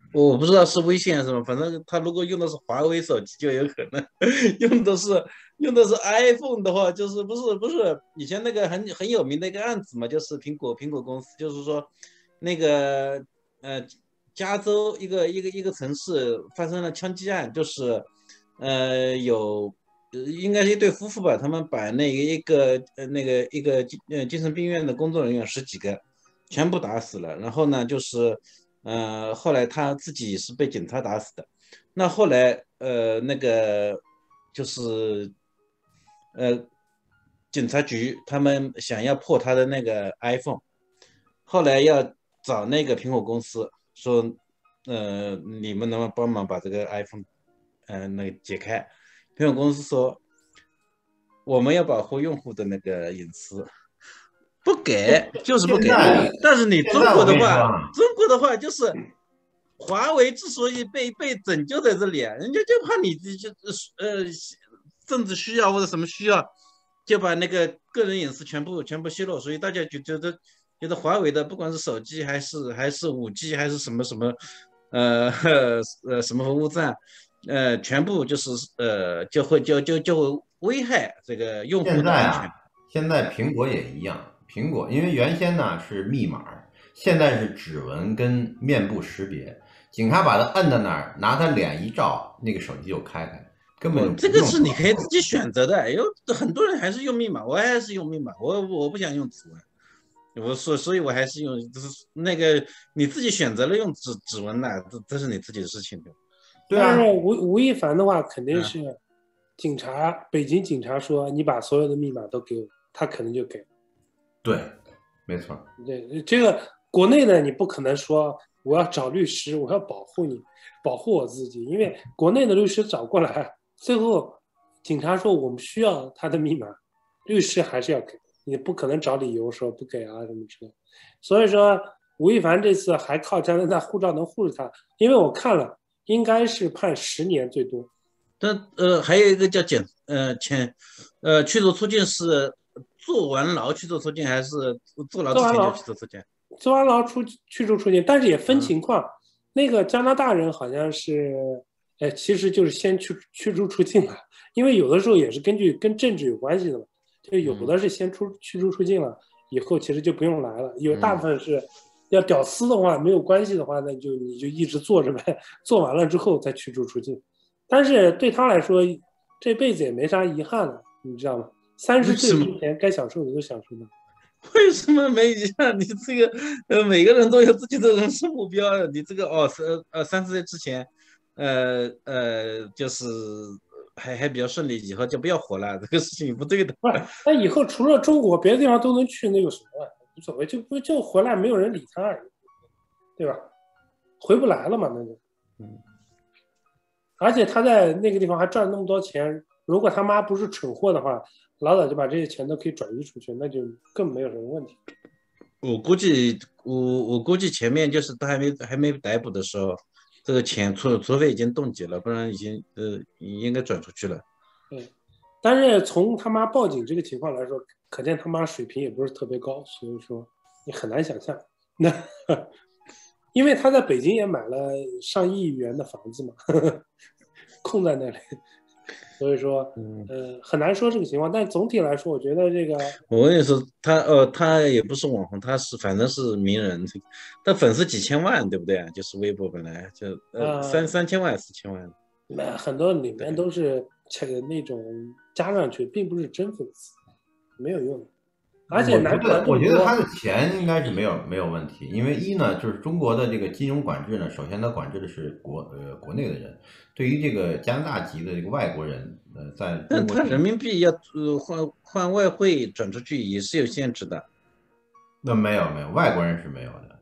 我不知道是微信还是什么，反正他如果用的是华为手机，就有可能用的是用的是 iPhone 的话，就是不是不是以前那个很很有名的一个案子嘛，就是苹果苹果公司，就是说那个呃加州一个一个一个城市发生了枪击案，就是呃有。呃应该是一对夫妇吧，他们把那个一个呃那个一个呃精神病院的工作人员十几个全部打死了，然后呢就是呃后来他自己是被警察打死的，那后来呃那个就是呃警察局他们想要破他的那个 iPhone， 后来要找那个苹果公司说呃你们能不能帮忙把这个 iPhone 呃那个解开。苹果公司说，我们要保护用户的那个隐私，不给就是不给。但是你中国的话，中国的话就是，华为之所以被被拯救在这里，人家就怕你就呃政治需要或者什么需要，就把那个个人隐私全部全部泄露，所以大家就觉得觉得华为的不管是手机还是还是五 G 还是什么什么，呃呃什么服务站。呃，全部就是呃，就会就就就会危害这个用户的安全。 现在啊，现在苹果也一样，苹果因为原先呢是密码，现在是指纹跟面部识别，警察把它摁在那儿，拿他脸一照，那个手机就开开，根本就这个是你可以自己选择的。有很多人还是用密码，我还是用密码，我我不想用指纹。我所所以，我还是用，就是那个你自己选择了用指指纹的，这这是你自己的事情，对吧？ 对啊， 但是吴吴亦凡的话，肯定是警察，嗯、北京警察说你把所有的密码都给我，他可能就给。 对，没错。 对，这个国内的你不可能说我要找律师，我要保护你，保护我自己，因为国内的律师找过来，最后警察说我们需要他的密码，律师还是要给，你不可能找理由说不给啊什么之类的。所以说吴亦凡这次还靠加拿大护照能护着他，因为我看了。应该是判十年最多， 但呃还有一个叫检呃前呃驱逐出境是坐完牢驱逐出境还是坐牢之前就驱逐出境？ 坐完牢出驱逐出境，但是也分情况。嗯、那个加拿大人好像是，呃，其实就是先驱驱逐出境了，因为有的时候也是根据跟政治有关系的嘛，就有的是先出驱逐出境了，以后其实就不用来了，有大部分是。嗯要屌丝的话，没有关系的话，那就你就一直做着呗，做完了之后再驱逐出境。但是对他来说，这辈子也没啥遗憾了，你知道吗？三十岁之前该享受的都享受了。 为什么没遗憾？你这个呃，每个人都有自己的人生目标。你这个哦，是呃三十岁之前，呃呃，就是还还比较顺利，以后就不要活了，这个事情不对的。 不是，那以后除了中国，别的地方都能去，那有什么？无所谓，就不就回来，没有人理他而已，对吧？回不来了嘛，那就，嗯。而且他在那个地方还赚了那么多钱，如果他妈不是蠢货的话，老早就把这些钱都可以转移出去，那就更没有什么问题。 我估计，我我估计前面就是他还没还没逮捕的时候，这个钱除除非已经冻结了，不然已经呃应该转出去了。 对，但是从他妈报警这个情况来说。可见他妈水平也不是特别高，所以说你很难想象。那因为他在北京也买了上亿元的房子嘛，呵呵空在那里，所以说呃很难说这个情况。但总体来说，我觉得这个我跟你说，他呃他也不是网红，他是反正是名人，他粉丝几千万，对不对？就是微博本来就呃三三千万四千万， 那很多里面都是那种加上去，并不是真粉丝。没有用，而且我觉得我觉得他的钱应该是没有没有问题，因为一呢就是中国的这个金融管制呢，首先它管制的是国呃国内的人，对于这个加拿大籍的这个外国人，呃，在中国他人民币要呃换换外汇转出去也是有限制的。 那没有没有，外国人是没有的，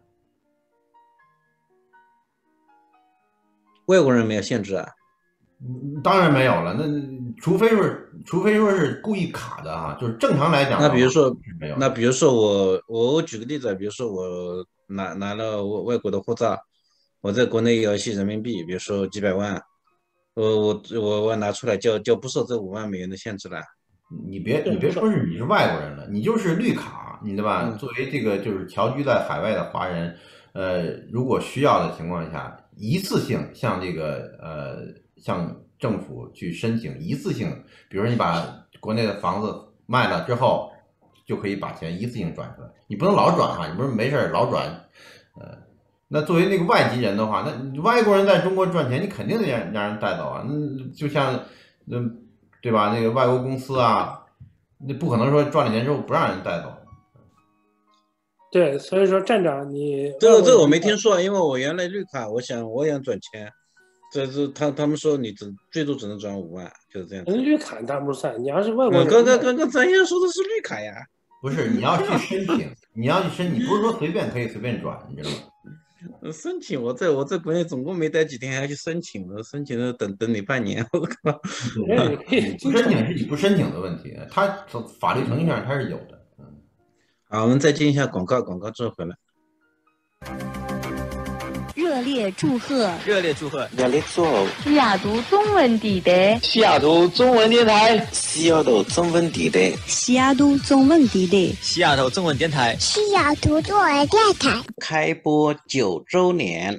外国人没有限制啊。 当然没有了，那除非说是，除非说是故意卡的哈，就是正常来讲。 那比如说，那比如说我我我举个例子，比如说我拿拿了外国的护照，我在国内有一些人民币，比如说几百万，我我我我拿出来就就不受这五万美元的限制了。 你别你别说是你是外国人了，你就是绿卡，你对吧？嗯、作为这个就是侨居在海外的华人，呃，如果需要的情况下， 一次性向这个呃向政府去申请一次性，比如说你把国内的房子卖了之后，就可以把钱一次性转出来，你不能老转哈，你不是没事老转，呃，那作为那个外籍人的话，那外国人在中国赚钱，你肯定得让让人带走啊，那就像那对吧？那个外国公司啊，那不可能说赚了钱之后不让人带走。 对，所以说站长你这个这个我没听说，因为我原来绿卡，我想我也想转钱，这是他他们说你只最多只能转五万，就是这样子。 绿卡当不算，你要是外国人， 刚刚刚刚咱先说的是绿卡呀， 不是你要去申请，你要去申，你不是说随便可以随便转，你知道吗？ 申请我在我在国内总共没待几天，还去申请了，申请了等等你半年，我靠！ 你不申请是你不申请的问题，他法律程序上他是有的。 好，我们再进一下广告，广告之后回来。 热烈祝贺！ 热烈祝贺！ 热烈祝贺！ 西雅图中文地带， 西雅图中文电台，西雅图中文地带， 西雅图中文地带， 西雅图中文电台， 西雅图中文电台开播九周年。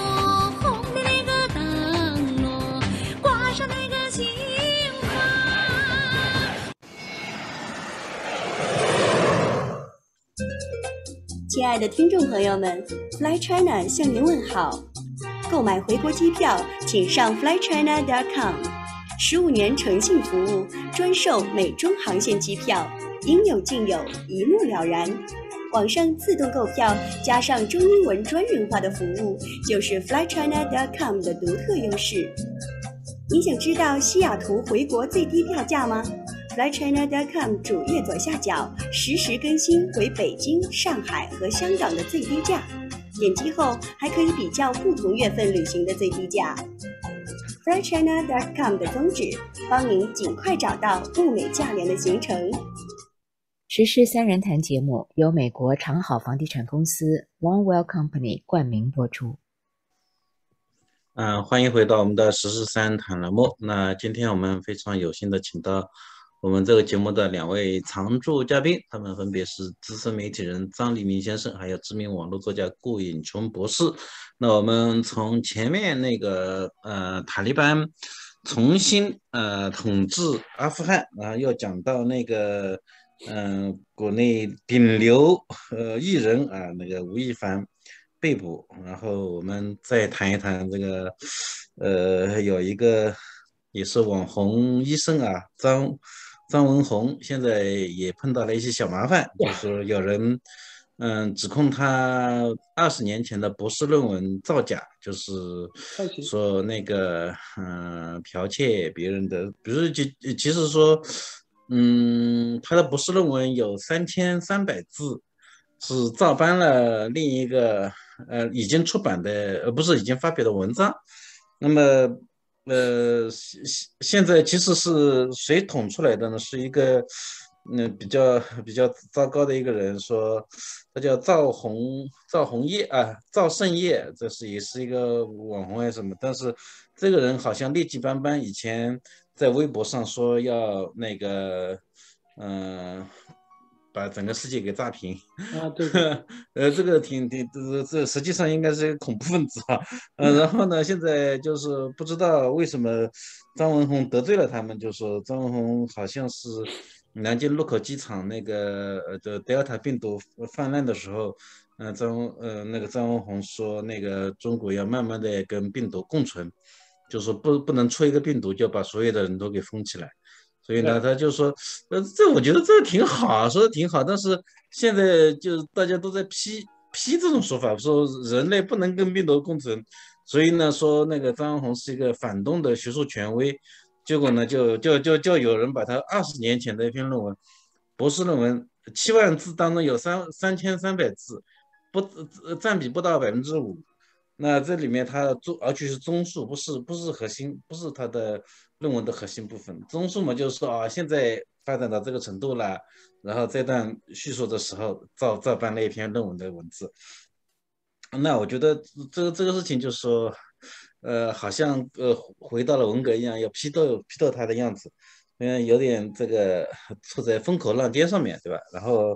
亲爱的听众朋友们 ，Fly China 向您问好。购买回国机票，请上 fly china dot com， 十五年诚信服务，专售美中航线机票，应有尽有，一目了然。网上自动购票，加上中英文专人化的服务，就是 fly china dot com 的独特优势。你想知道西雅图回国最低票价吗？fly china dot com 主页左下角实时更新为北京、上海和香港的最低价，点击后还可以比较不同月份旅行的最低价。fly china dot com 的宗旨，帮您尽快找到物美价廉的行程。 时事三人谈节目由美国长好房地产公司 Longwell Company 冠名播出。 嗯、呃，欢迎回到我们的时事三人谈栏目。那今天我们非常有幸的请到我们这个节目的两位常驻嘉宾，他们分别是资深媒体人张立明先生，还有知名网络作家顾颖琼博士。那我们从前面那个呃塔利班重新呃统治阿富汗，然后又讲到那个嗯、呃、国内顶流呃艺人啊那个吴亦凡被捕，然后我们再谈一谈这个呃有一个也是网红医生啊张。张文宏现在也碰到了一些小麻烦，就是有人嗯指控他二十年前的博士论文造假，就是说那个嗯剽窃别人的，比如其其实说嗯他的博士论文有三千三百字是照搬了另一个呃已经出版的呃不是已经发表的文章，那么。呃，现在其实是谁捅出来的呢？是一个嗯、呃、比较比较糟糕的一个人，说他叫赵红赵红叶啊，赵胜业，这是也是一个网红还是什么？但是这个人好像劣迹斑斑，以前在微博上说要那个嗯。呃把整个世界给炸平啊，对， 呃，这个挺挺，这这实际上应该是一个恐怖分子啊，呃，然后呢，现在就是不知道为什么张文宏得罪了他们，就说张文宏好像是南京禄口机场那个呃的 Delta 病毒泛滥的时候，呃张呃那个张文宏说那个中国要慢慢的跟病毒共存，就是说不不能出一个病毒就把所有的人都给封起来。所以呢，他就说，呃，这我觉得这个挺好，说的挺好，但是现在就大家都在批批这种说法，说人类不能跟病毒共存，所以呢，说那个张文宏是一个反动的学术权威，结果呢，就就就就有人把他二十年前的一篇论文，博士论文七万字当中有三三千三百字，不占比不到百分之五。那这里面它综，而且是综述，不是不是核心，不是它的论文的核心部分。综述嘛，就是说啊，现在发展到这个程度了，然后这段叙述的时候照照搬了一篇论文的文字。那我觉得这个这个事情就是说，呃，好像呃回到了文革一样，要批斗批斗他的样子，嗯，有点这个处在风口浪尖上面，对吧？然后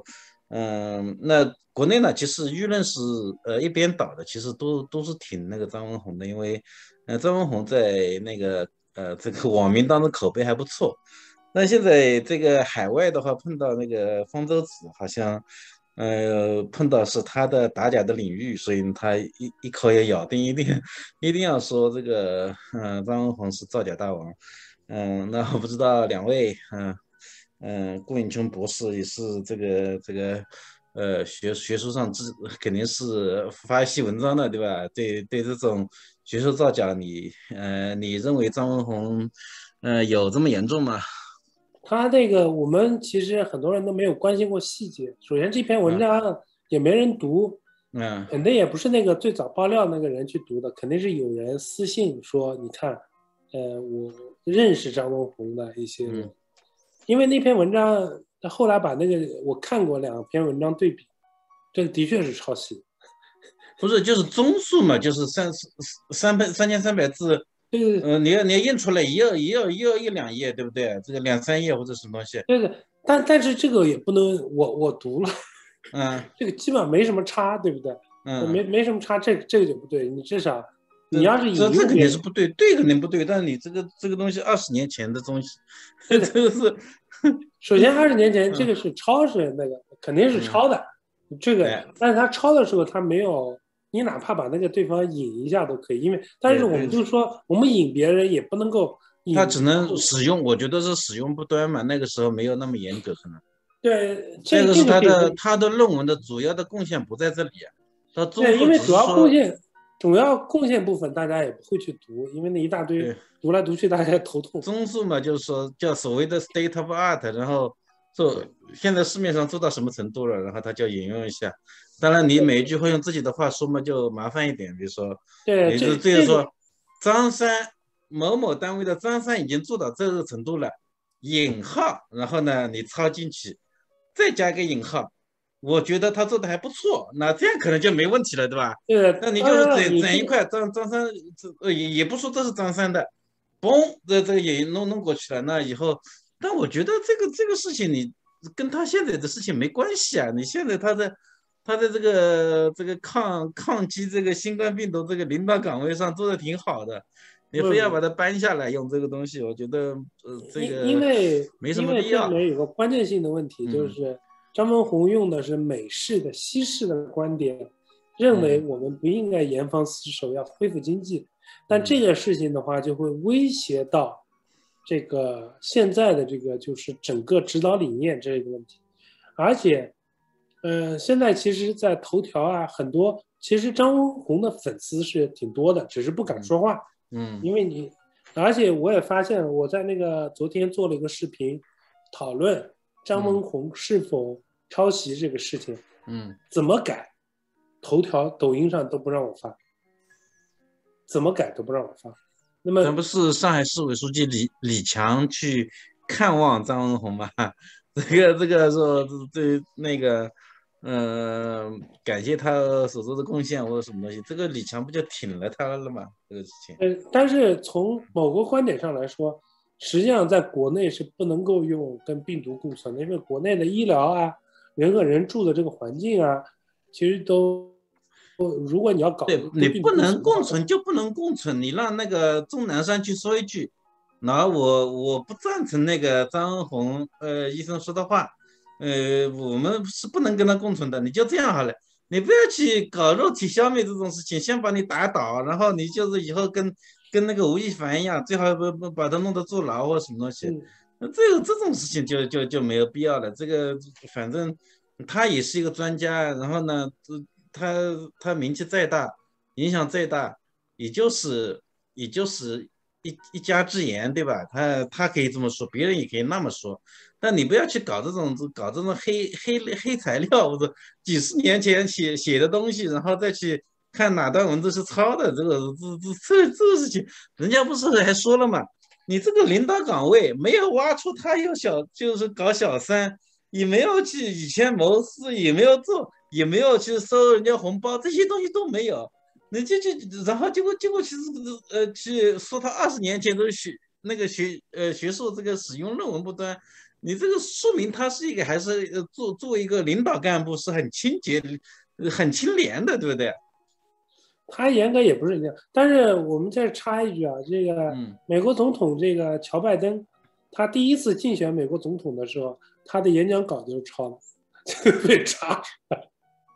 嗯，那国内呢，其实舆论是呃一边倒的，其实都都是挺那个张文宏的，因为呃张文宏在那个呃这个网民当中口碑还不错。那现在这个海外的话，碰到那个方舟子，好像呃碰到是他的打假的领域，所以他一一口也咬定一定一定要说这个嗯、呃、张文宏是造假大王。嗯，那我不知道两位嗯。嗯，顾颖琼博士也是这个这个呃学学术上知肯定是发一些文章的，对吧？对对，这种学术造假你，呃你认为张文宏呃有这么严重吗？ 他这个我们其实很多人都没有关心过细节。首先这篇文章也没人读， 嗯， 肯定也不是那个最早爆料那个人去读的，肯定是有人私信说，你看，呃，我认识张文宏的一些人。嗯，因为那篇文章，他后来把那个我看过两篇文章对比，这个的确是抄袭， 不是就是综述嘛，就是三三百三千三百字， 对， 呃，你要你要印出来也要也要也要一两页，对不对？这个两三页或者什么东西， 对对，但但是这个也不能，我我读了， 嗯， 这个基本上没什么差，对不对？ 嗯， 没没什么差，这个这个就不对，你至少。你要是这这肯定是不对，对肯定不对，但是你这个这个东西二十年前的东西，这个是， 首先二十年前这个是抄是那个肯定是抄的，嗯、这个，但是他抄的时候他没有，你哪怕把那个对方引一下都可以，因为但是我们就说我们引别人也不能够引， 他只能使用，我觉得是使用不端嘛，那个时候没有那么严格，可能。 对， 这个是他的他的论文的主要的贡献不在这里啊，他对，因为主要贡献。主要贡献部分大家也不会去读，因为那一大堆读来读去大家头痛。 综述嘛，就是说叫所谓的 state of art， 然后做现在市面上做到什么程度了，然后他就引用一下。当然你每一句会用自己的话说嘛，就麻烦一点。比如说， 对， 也就就是说，张三某某单位的张三已经做到这个程度了，引号，然后呢你抄进去，再加个引号。我觉得他做的还不错，那这样可能就没问题了，对吧？ 对， 那你就是整整一块张张三，这也也不说这是张三的，嘣，这这个也弄弄过去了。那以后，但我觉得这个这个事情你跟他现在的事情没关系啊。你现在他的他在这个这个抗抗击这个新冠病毒这个领导岗位上做的挺好的，你非要把它搬下来用这个东西，我觉得呃这个因为没什么必要。 因为这里面有个关键性的问题就是。嗯，张文宏用的是美式的西式的观点，认为我们不应该严防死守，要恢复经济。但这个事情的话，就会威胁到这个现在的这个就是整个指导理念这个问题。而且，呃，现在其实，在头条啊，很多其实张文宏的粉丝是挺多的，只是不敢说话。 嗯， 因为你，而且我也发现，我在那个昨天做了一个视频讨论张文宏是否抄袭这个事情， 嗯， 怎么改？头条、抖音上都不让我发，怎么改都不让我发。那么， 这不是上海市委书记李李强去看望张文宏吗？这个这个说对那个，呃，感谢他所做的贡献或者什么东西，这个李强不就挺了他了吗？这个事情。 呃，但是从某个观点上来说，实际上在国内是不能够用跟病毒共存的，因为国内的医疗啊，人和人住的这个环境啊，其实都，如果你要搞， 对，你不能共存就不能共存，你让那个钟南山去说一句，然后我我不赞成那个张文宏呃医生说的话，呃，我们是不能跟他共存的，你就这样好了，你不要去搞肉体消灭这种事情，先把你打倒，然后你就是以后跟跟那个吴亦凡一样，最好不不把他弄得坐牢或什么东西，那、嗯、这个这种事情就就就没有必要了。这个反正他也是一个专家，然后呢，他他名气再大，影响再大，也就是也就是一一家之言，对吧？他他可以这么说，别人也可以那么说，但你不要去搞这种搞这种黑黑黑材料，或者几十年前写写的东西，然后再去看哪段文字是抄的，这个这这这这个事情，人家不是还说了嘛？你这个领导岗位没有挖出他有小，就是搞小三，也没有去以前谋私，也没有做，也没有去收人家红包，这些东西都没有。你就就然后结果结果其实呃去说他二十年前都学那个学呃学术这个使用论文不端， 你这个说明他是一个还是做作为一个领导干部是很清洁、很清廉的，对不对？ 他严格也不是这样，但是我们再插一句啊，这个美国总统这个乔拜登，他第一次竞选美国总统的时候，他的演讲稿就是抄的，被查出来。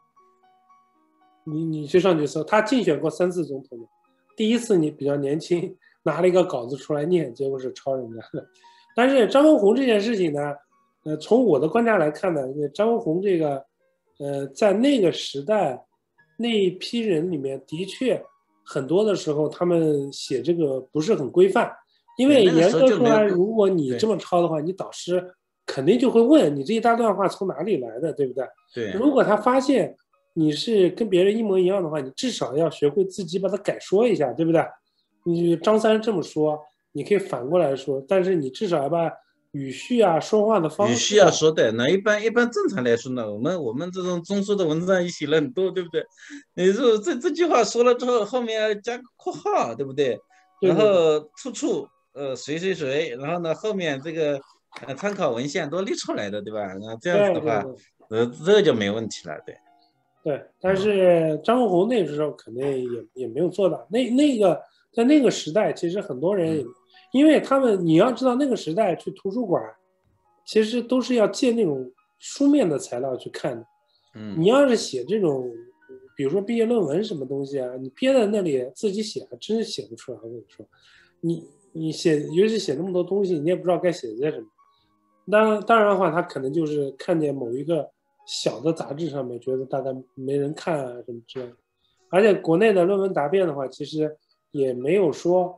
你你去上去搜，他竞选过三次总统的，第一次你比较年轻，拿了一个稿子出来念，结果是抄人家的。但是张文宏这件事情呢，呃，从我的观察来看呢，张文宏这个，呃，在那个时代。那一批人里面的确很多的时候，他们写这个不是很规范，因为严格说来，如果你这么抄的话，你导师肯定就会问你这一大段话从哪里来的，对不对？ 对。 如果他发现你是跟别人一模一样的话，你至少要学会自己把它改说一下，对不对？你张三这么说，你可以反过来说，但是你至少要把语序啊、说话的方式、啊， 语序要说的。那一般一般正常来说呢，我们我们这种中书的文章也写了很多，对不对？你说这这句话说了之后，后面要加个括号，对不对？然后处处呃谁谁谁，然后呢后面这个呃参考文献都列出来的，对吧？那这样子的话，呃这个就没问题了，对。 对，但是张文宏那个时候肯定也也没有做到。那那个在那个时代，其实很多人也。嗯因为他们，你要知道那个时代去图书馆，其实都是要借那种书面的材料去看的。 嗯， 你要是写这种，比如说毕业论文什么东西啊，你憋在那里自己写，还真是写不出来。我跟你说，你你写，尤其写那么多东西，你也不知道该写些什么。当然，当然的话，他可能就是看见某一个小的杂志上面，觉得大概没人看啊什么之类的。而且国内的论文答辩的话，其实也没有说。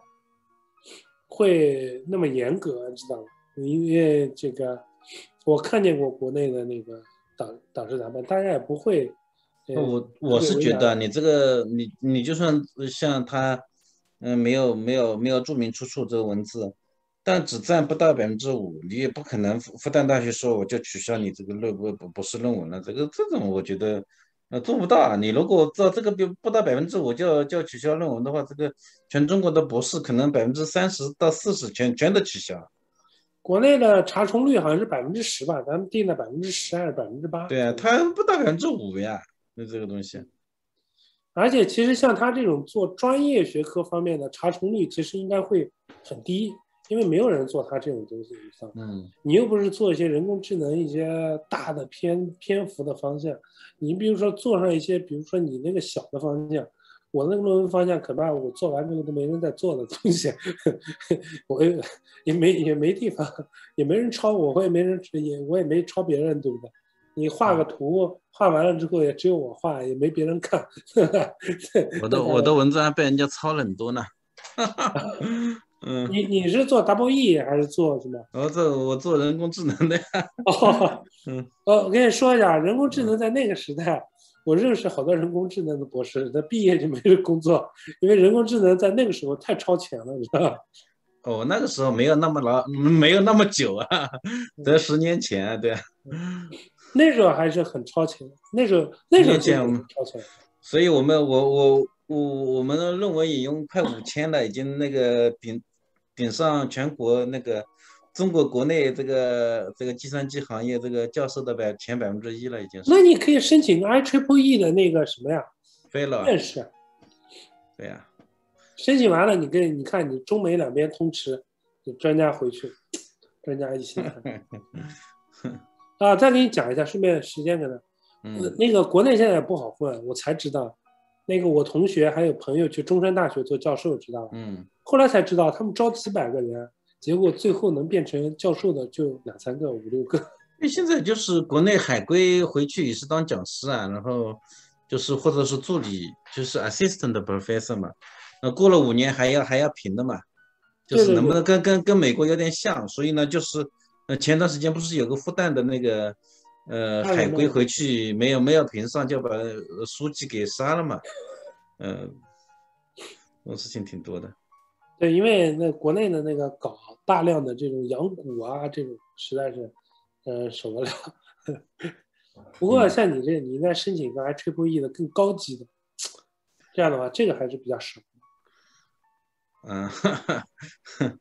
会那么严格，知道吗？因为这个，我看见过国内的那个导导师答辩，大家也不会。 呃、我我是觉得你这个，你你就算像他，嗯、呃，没有没有没有注明出处这个文字，但只占不到百分之五，你也不可能复复旦大学说我就取消你这个论文不不是论文了，这个这种我觉得。呃，做不到啊！你如果照这个不不到百分之五就就取消论文的话，这个全中国的博士可能百分之三十到四十全全都取消。 国内的查重率好像是百分之十吧，咱们定的百分之十还是百分之八？ 对啊，它不到百分之五呀，那这个东西。 而且其实像他这种做专业学科方面的查重率，其实应该会很低。因为没有人做他这种东西， 嗯， 你又不是做一些人工智能一些大的篇篇幅的方向，你比如说做上一些，比如说你那个小的方向，我那个论文方向可怕，我做完这个都没人在做的东西，我也也没也没地方，也没人抄我，我也没人也我也没抄别人，对不对？你画个图，画完了之后也只有我画，也没别人看。 我的我的文章被人家抄了很多呢。 嗯，你你是做 double E 还是做什么？ 我做我做人工智能的呀。 哦，嗯，呃，我跟你说一下，人工智能在那个时代，我认识好多人工智能的博士，他毕业就没人工作，因为人工智能在那个时候太超前了，你知道吧？ 哦，那个时候没有那么老，没有那么久啊，在十年前，对啊。 那时候还是很超前，那时候那时候很超前。 所以我们我我我我们的论文引用快五千了，已经那个顶顶上全国那个中国国内这个这个计算机行业这个教授的百前百分之一了，已经是。 那你可以申请 I Triple E 的那个什么呀？ 飞了。 院士。 对呀、啊。 申请完了，你跟你看你中美两边通吃，你专家回去，专家一起看。啊，再给你讲一下，顺便时间给他。嗯。那个国内现在也不好混，我才知道。那个我同学还有朋友去中山大学做教授，知道吧？ 嗯。 后来才知道，他们招几百个人，结果最后能变成教授的就两三个、五六个。 因为现在就是国内海归回去也是当讲师啊，然后就是或者是助理，就是 assistant professor 嘛。那过了五年还要还要评的嘛，就是能不能跟跟跟美国有点像？所以呢，就是呃前段时间不是有个复旦的那个呃海归回去没有没有评上，就把书记给杀了嘛。嗯、呃，这种事情挺多的。 对，因为那国内的那个搞大量的这种养蛊啊，这种实在是，呃，受不了。不过像你这，你应该申请个 I Triple E 的更高级的，这样的话，这个还是比较少。 嗯，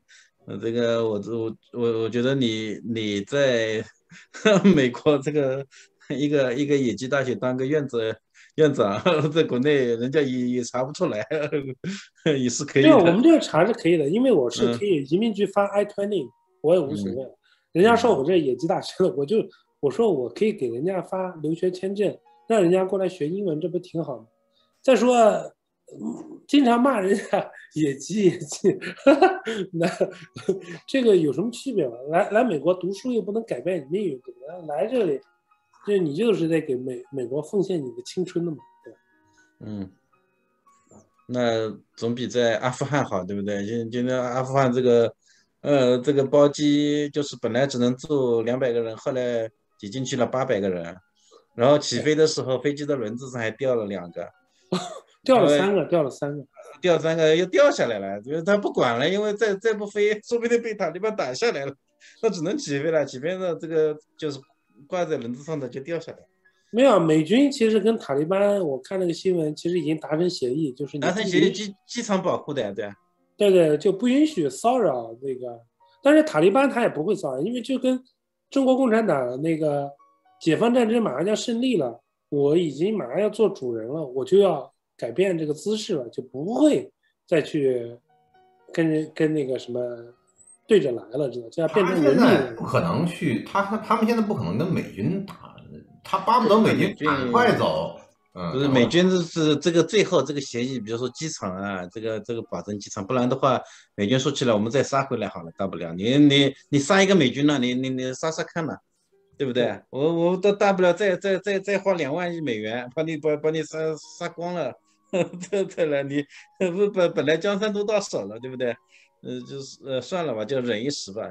呃，这个我我我我觉得你你在美国这个一个一个野鸡大学当个院子院长，在国内人家也也查不出来，也是可以的。 对，我们这个查是可以的，因为我是可以移民局发 I 二零，我也无所谓。嗯、人家说我这野鸡大学的，我就我说我可以给人家发留学签证，让人家过来学英文，这不挺好吗？再说。经常骂人家野鸡野鸡，那这个有什么区别吗？来来美国读书又不能改变你命运，对吧？来这里，就你就是在给美美国奉献你的青春的嘛，对吧？ 嗯，那总比在阿富汗好，对不对？今今天阿富汗这个，呃，这个包机就是本来只能坐两百个人，后来挤进去了八百个人，然后起飞的时候飞机的轮子上还掉了两个。 掉了三个，掉了三个， 掉三个又掉下来了，就是他不管了，因为再再不飞，说不定被塔利班打下来了，那只能起飞了，起飞的这个就是挂在轮子上的就掉下来。 没有，美军其实跟塔利班，我看那个新闻，其实已经达成协议，就是达成协议机机场保护的，对， 对对，就不允许骚扰那个，但是塔利班他也不会骚扰，因为就跟中国共产党那个解放战争马上要胜利了，我已经马上要做主人了，我就要。改变这个姿势了，就不会再去跟人跟那个什么对着来了，知道？就要变成人民。不可能去，他他们现在不可能跟美军打，他巴不得美军赶快走。嗯， 不是美军是这个最后这个协议，比如说机场啊，这个这个保证机场，不然的话，美军说起来我们再杀回来好了，大不了你你你杀一个美军了，你你你杀杀看嘛。对不对？我我都大不了再再再再花两万亿美元，把你把把你杀杀光了，这再来你不本本来江山都到手了，对不对？呃，就是呃算了吧，就忍一时吧。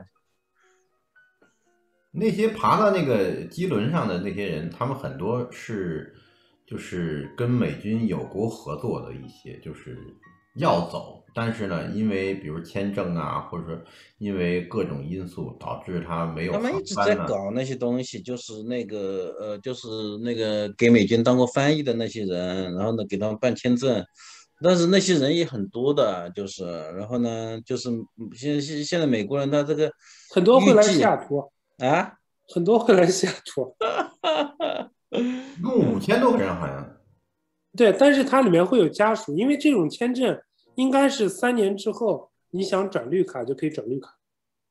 那些爬到那个机轮上的那些人，他们很多是就是跟美军有过合作的一些，就是要走，但是呢，因为比如签证啊，或者说因为各种因素导致他没有。 他们一直在搞那些东西，就是那个呃，就是那个给美军当过翻译的那些人，然后呢给他们办签证，但是那些人也很多的，就是然后呢，就是现现现在美国人他这个很多会来西雅图啊， 很多会来西雅图， 一共五千多个人好像。 对，但是它里面会有家属，因为这种签证应该是三年之后，你想转绿卡就可以转绿卡。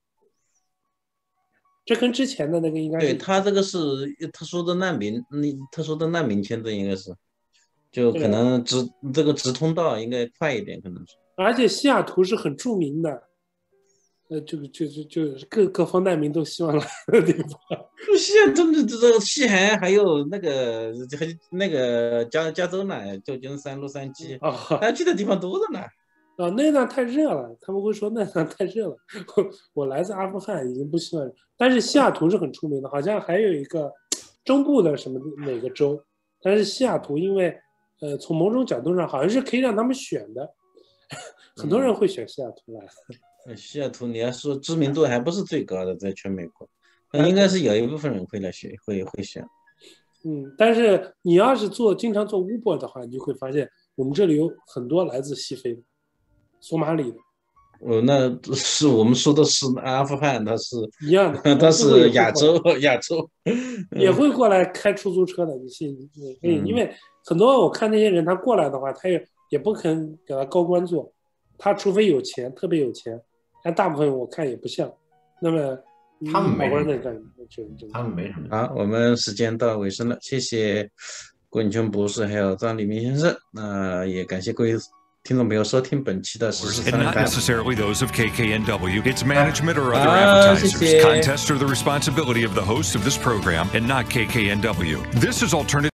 这跟之前的那个应该是。 对，他这个是特殊的难民，你特殊的难民签证应该是，就可能直这个直通道应该快一点，可能是。 而且西雅图是很著名的，呃，这个就就就各各方难民都希望来的地方。 西雅图这这西海岸还有那个还那个加加州呢，旧金山、洛杉矶啊，他去的地方多着呢。 啊，那那太热了，他们会说那那太热了。我, 我来自阿富汗，已经不希望。但是西雅图是很出名的，好像还有一个中部的什么哪个州，但是西雅图因为呃从某种角度上好像是可以让他们选的，很多人会选西雅图来。 嗯、西雅图你要说知名度还不是最高的，在全美国，那应该是有一部分人会来选，会会选。 嗯，但是你要是做经常做 Uber 的话，你就会发现我们这里有很多来自西非的。索马里的， 哦，那是我们说的是阿富汗，它是一样的， 它是亚洲，亚洲也会过来开出租车的，你信？你可以，因为很多我看那些人，他过来的话，他也也不肯给他高官做，他除非有钱，特别有钱，但大部分我看也不像。那么他们没什么， 他们没什么。 好，我们时间到尾声了，谢谢郭永全博士还有张立明先生，那、呃、也感谢各位。听众朋友收听本期的时事三人 not necessarily those of K K N W, its management or other advertisers. Contests are the responsibility of the host of this program and not K K N W. This is alternative.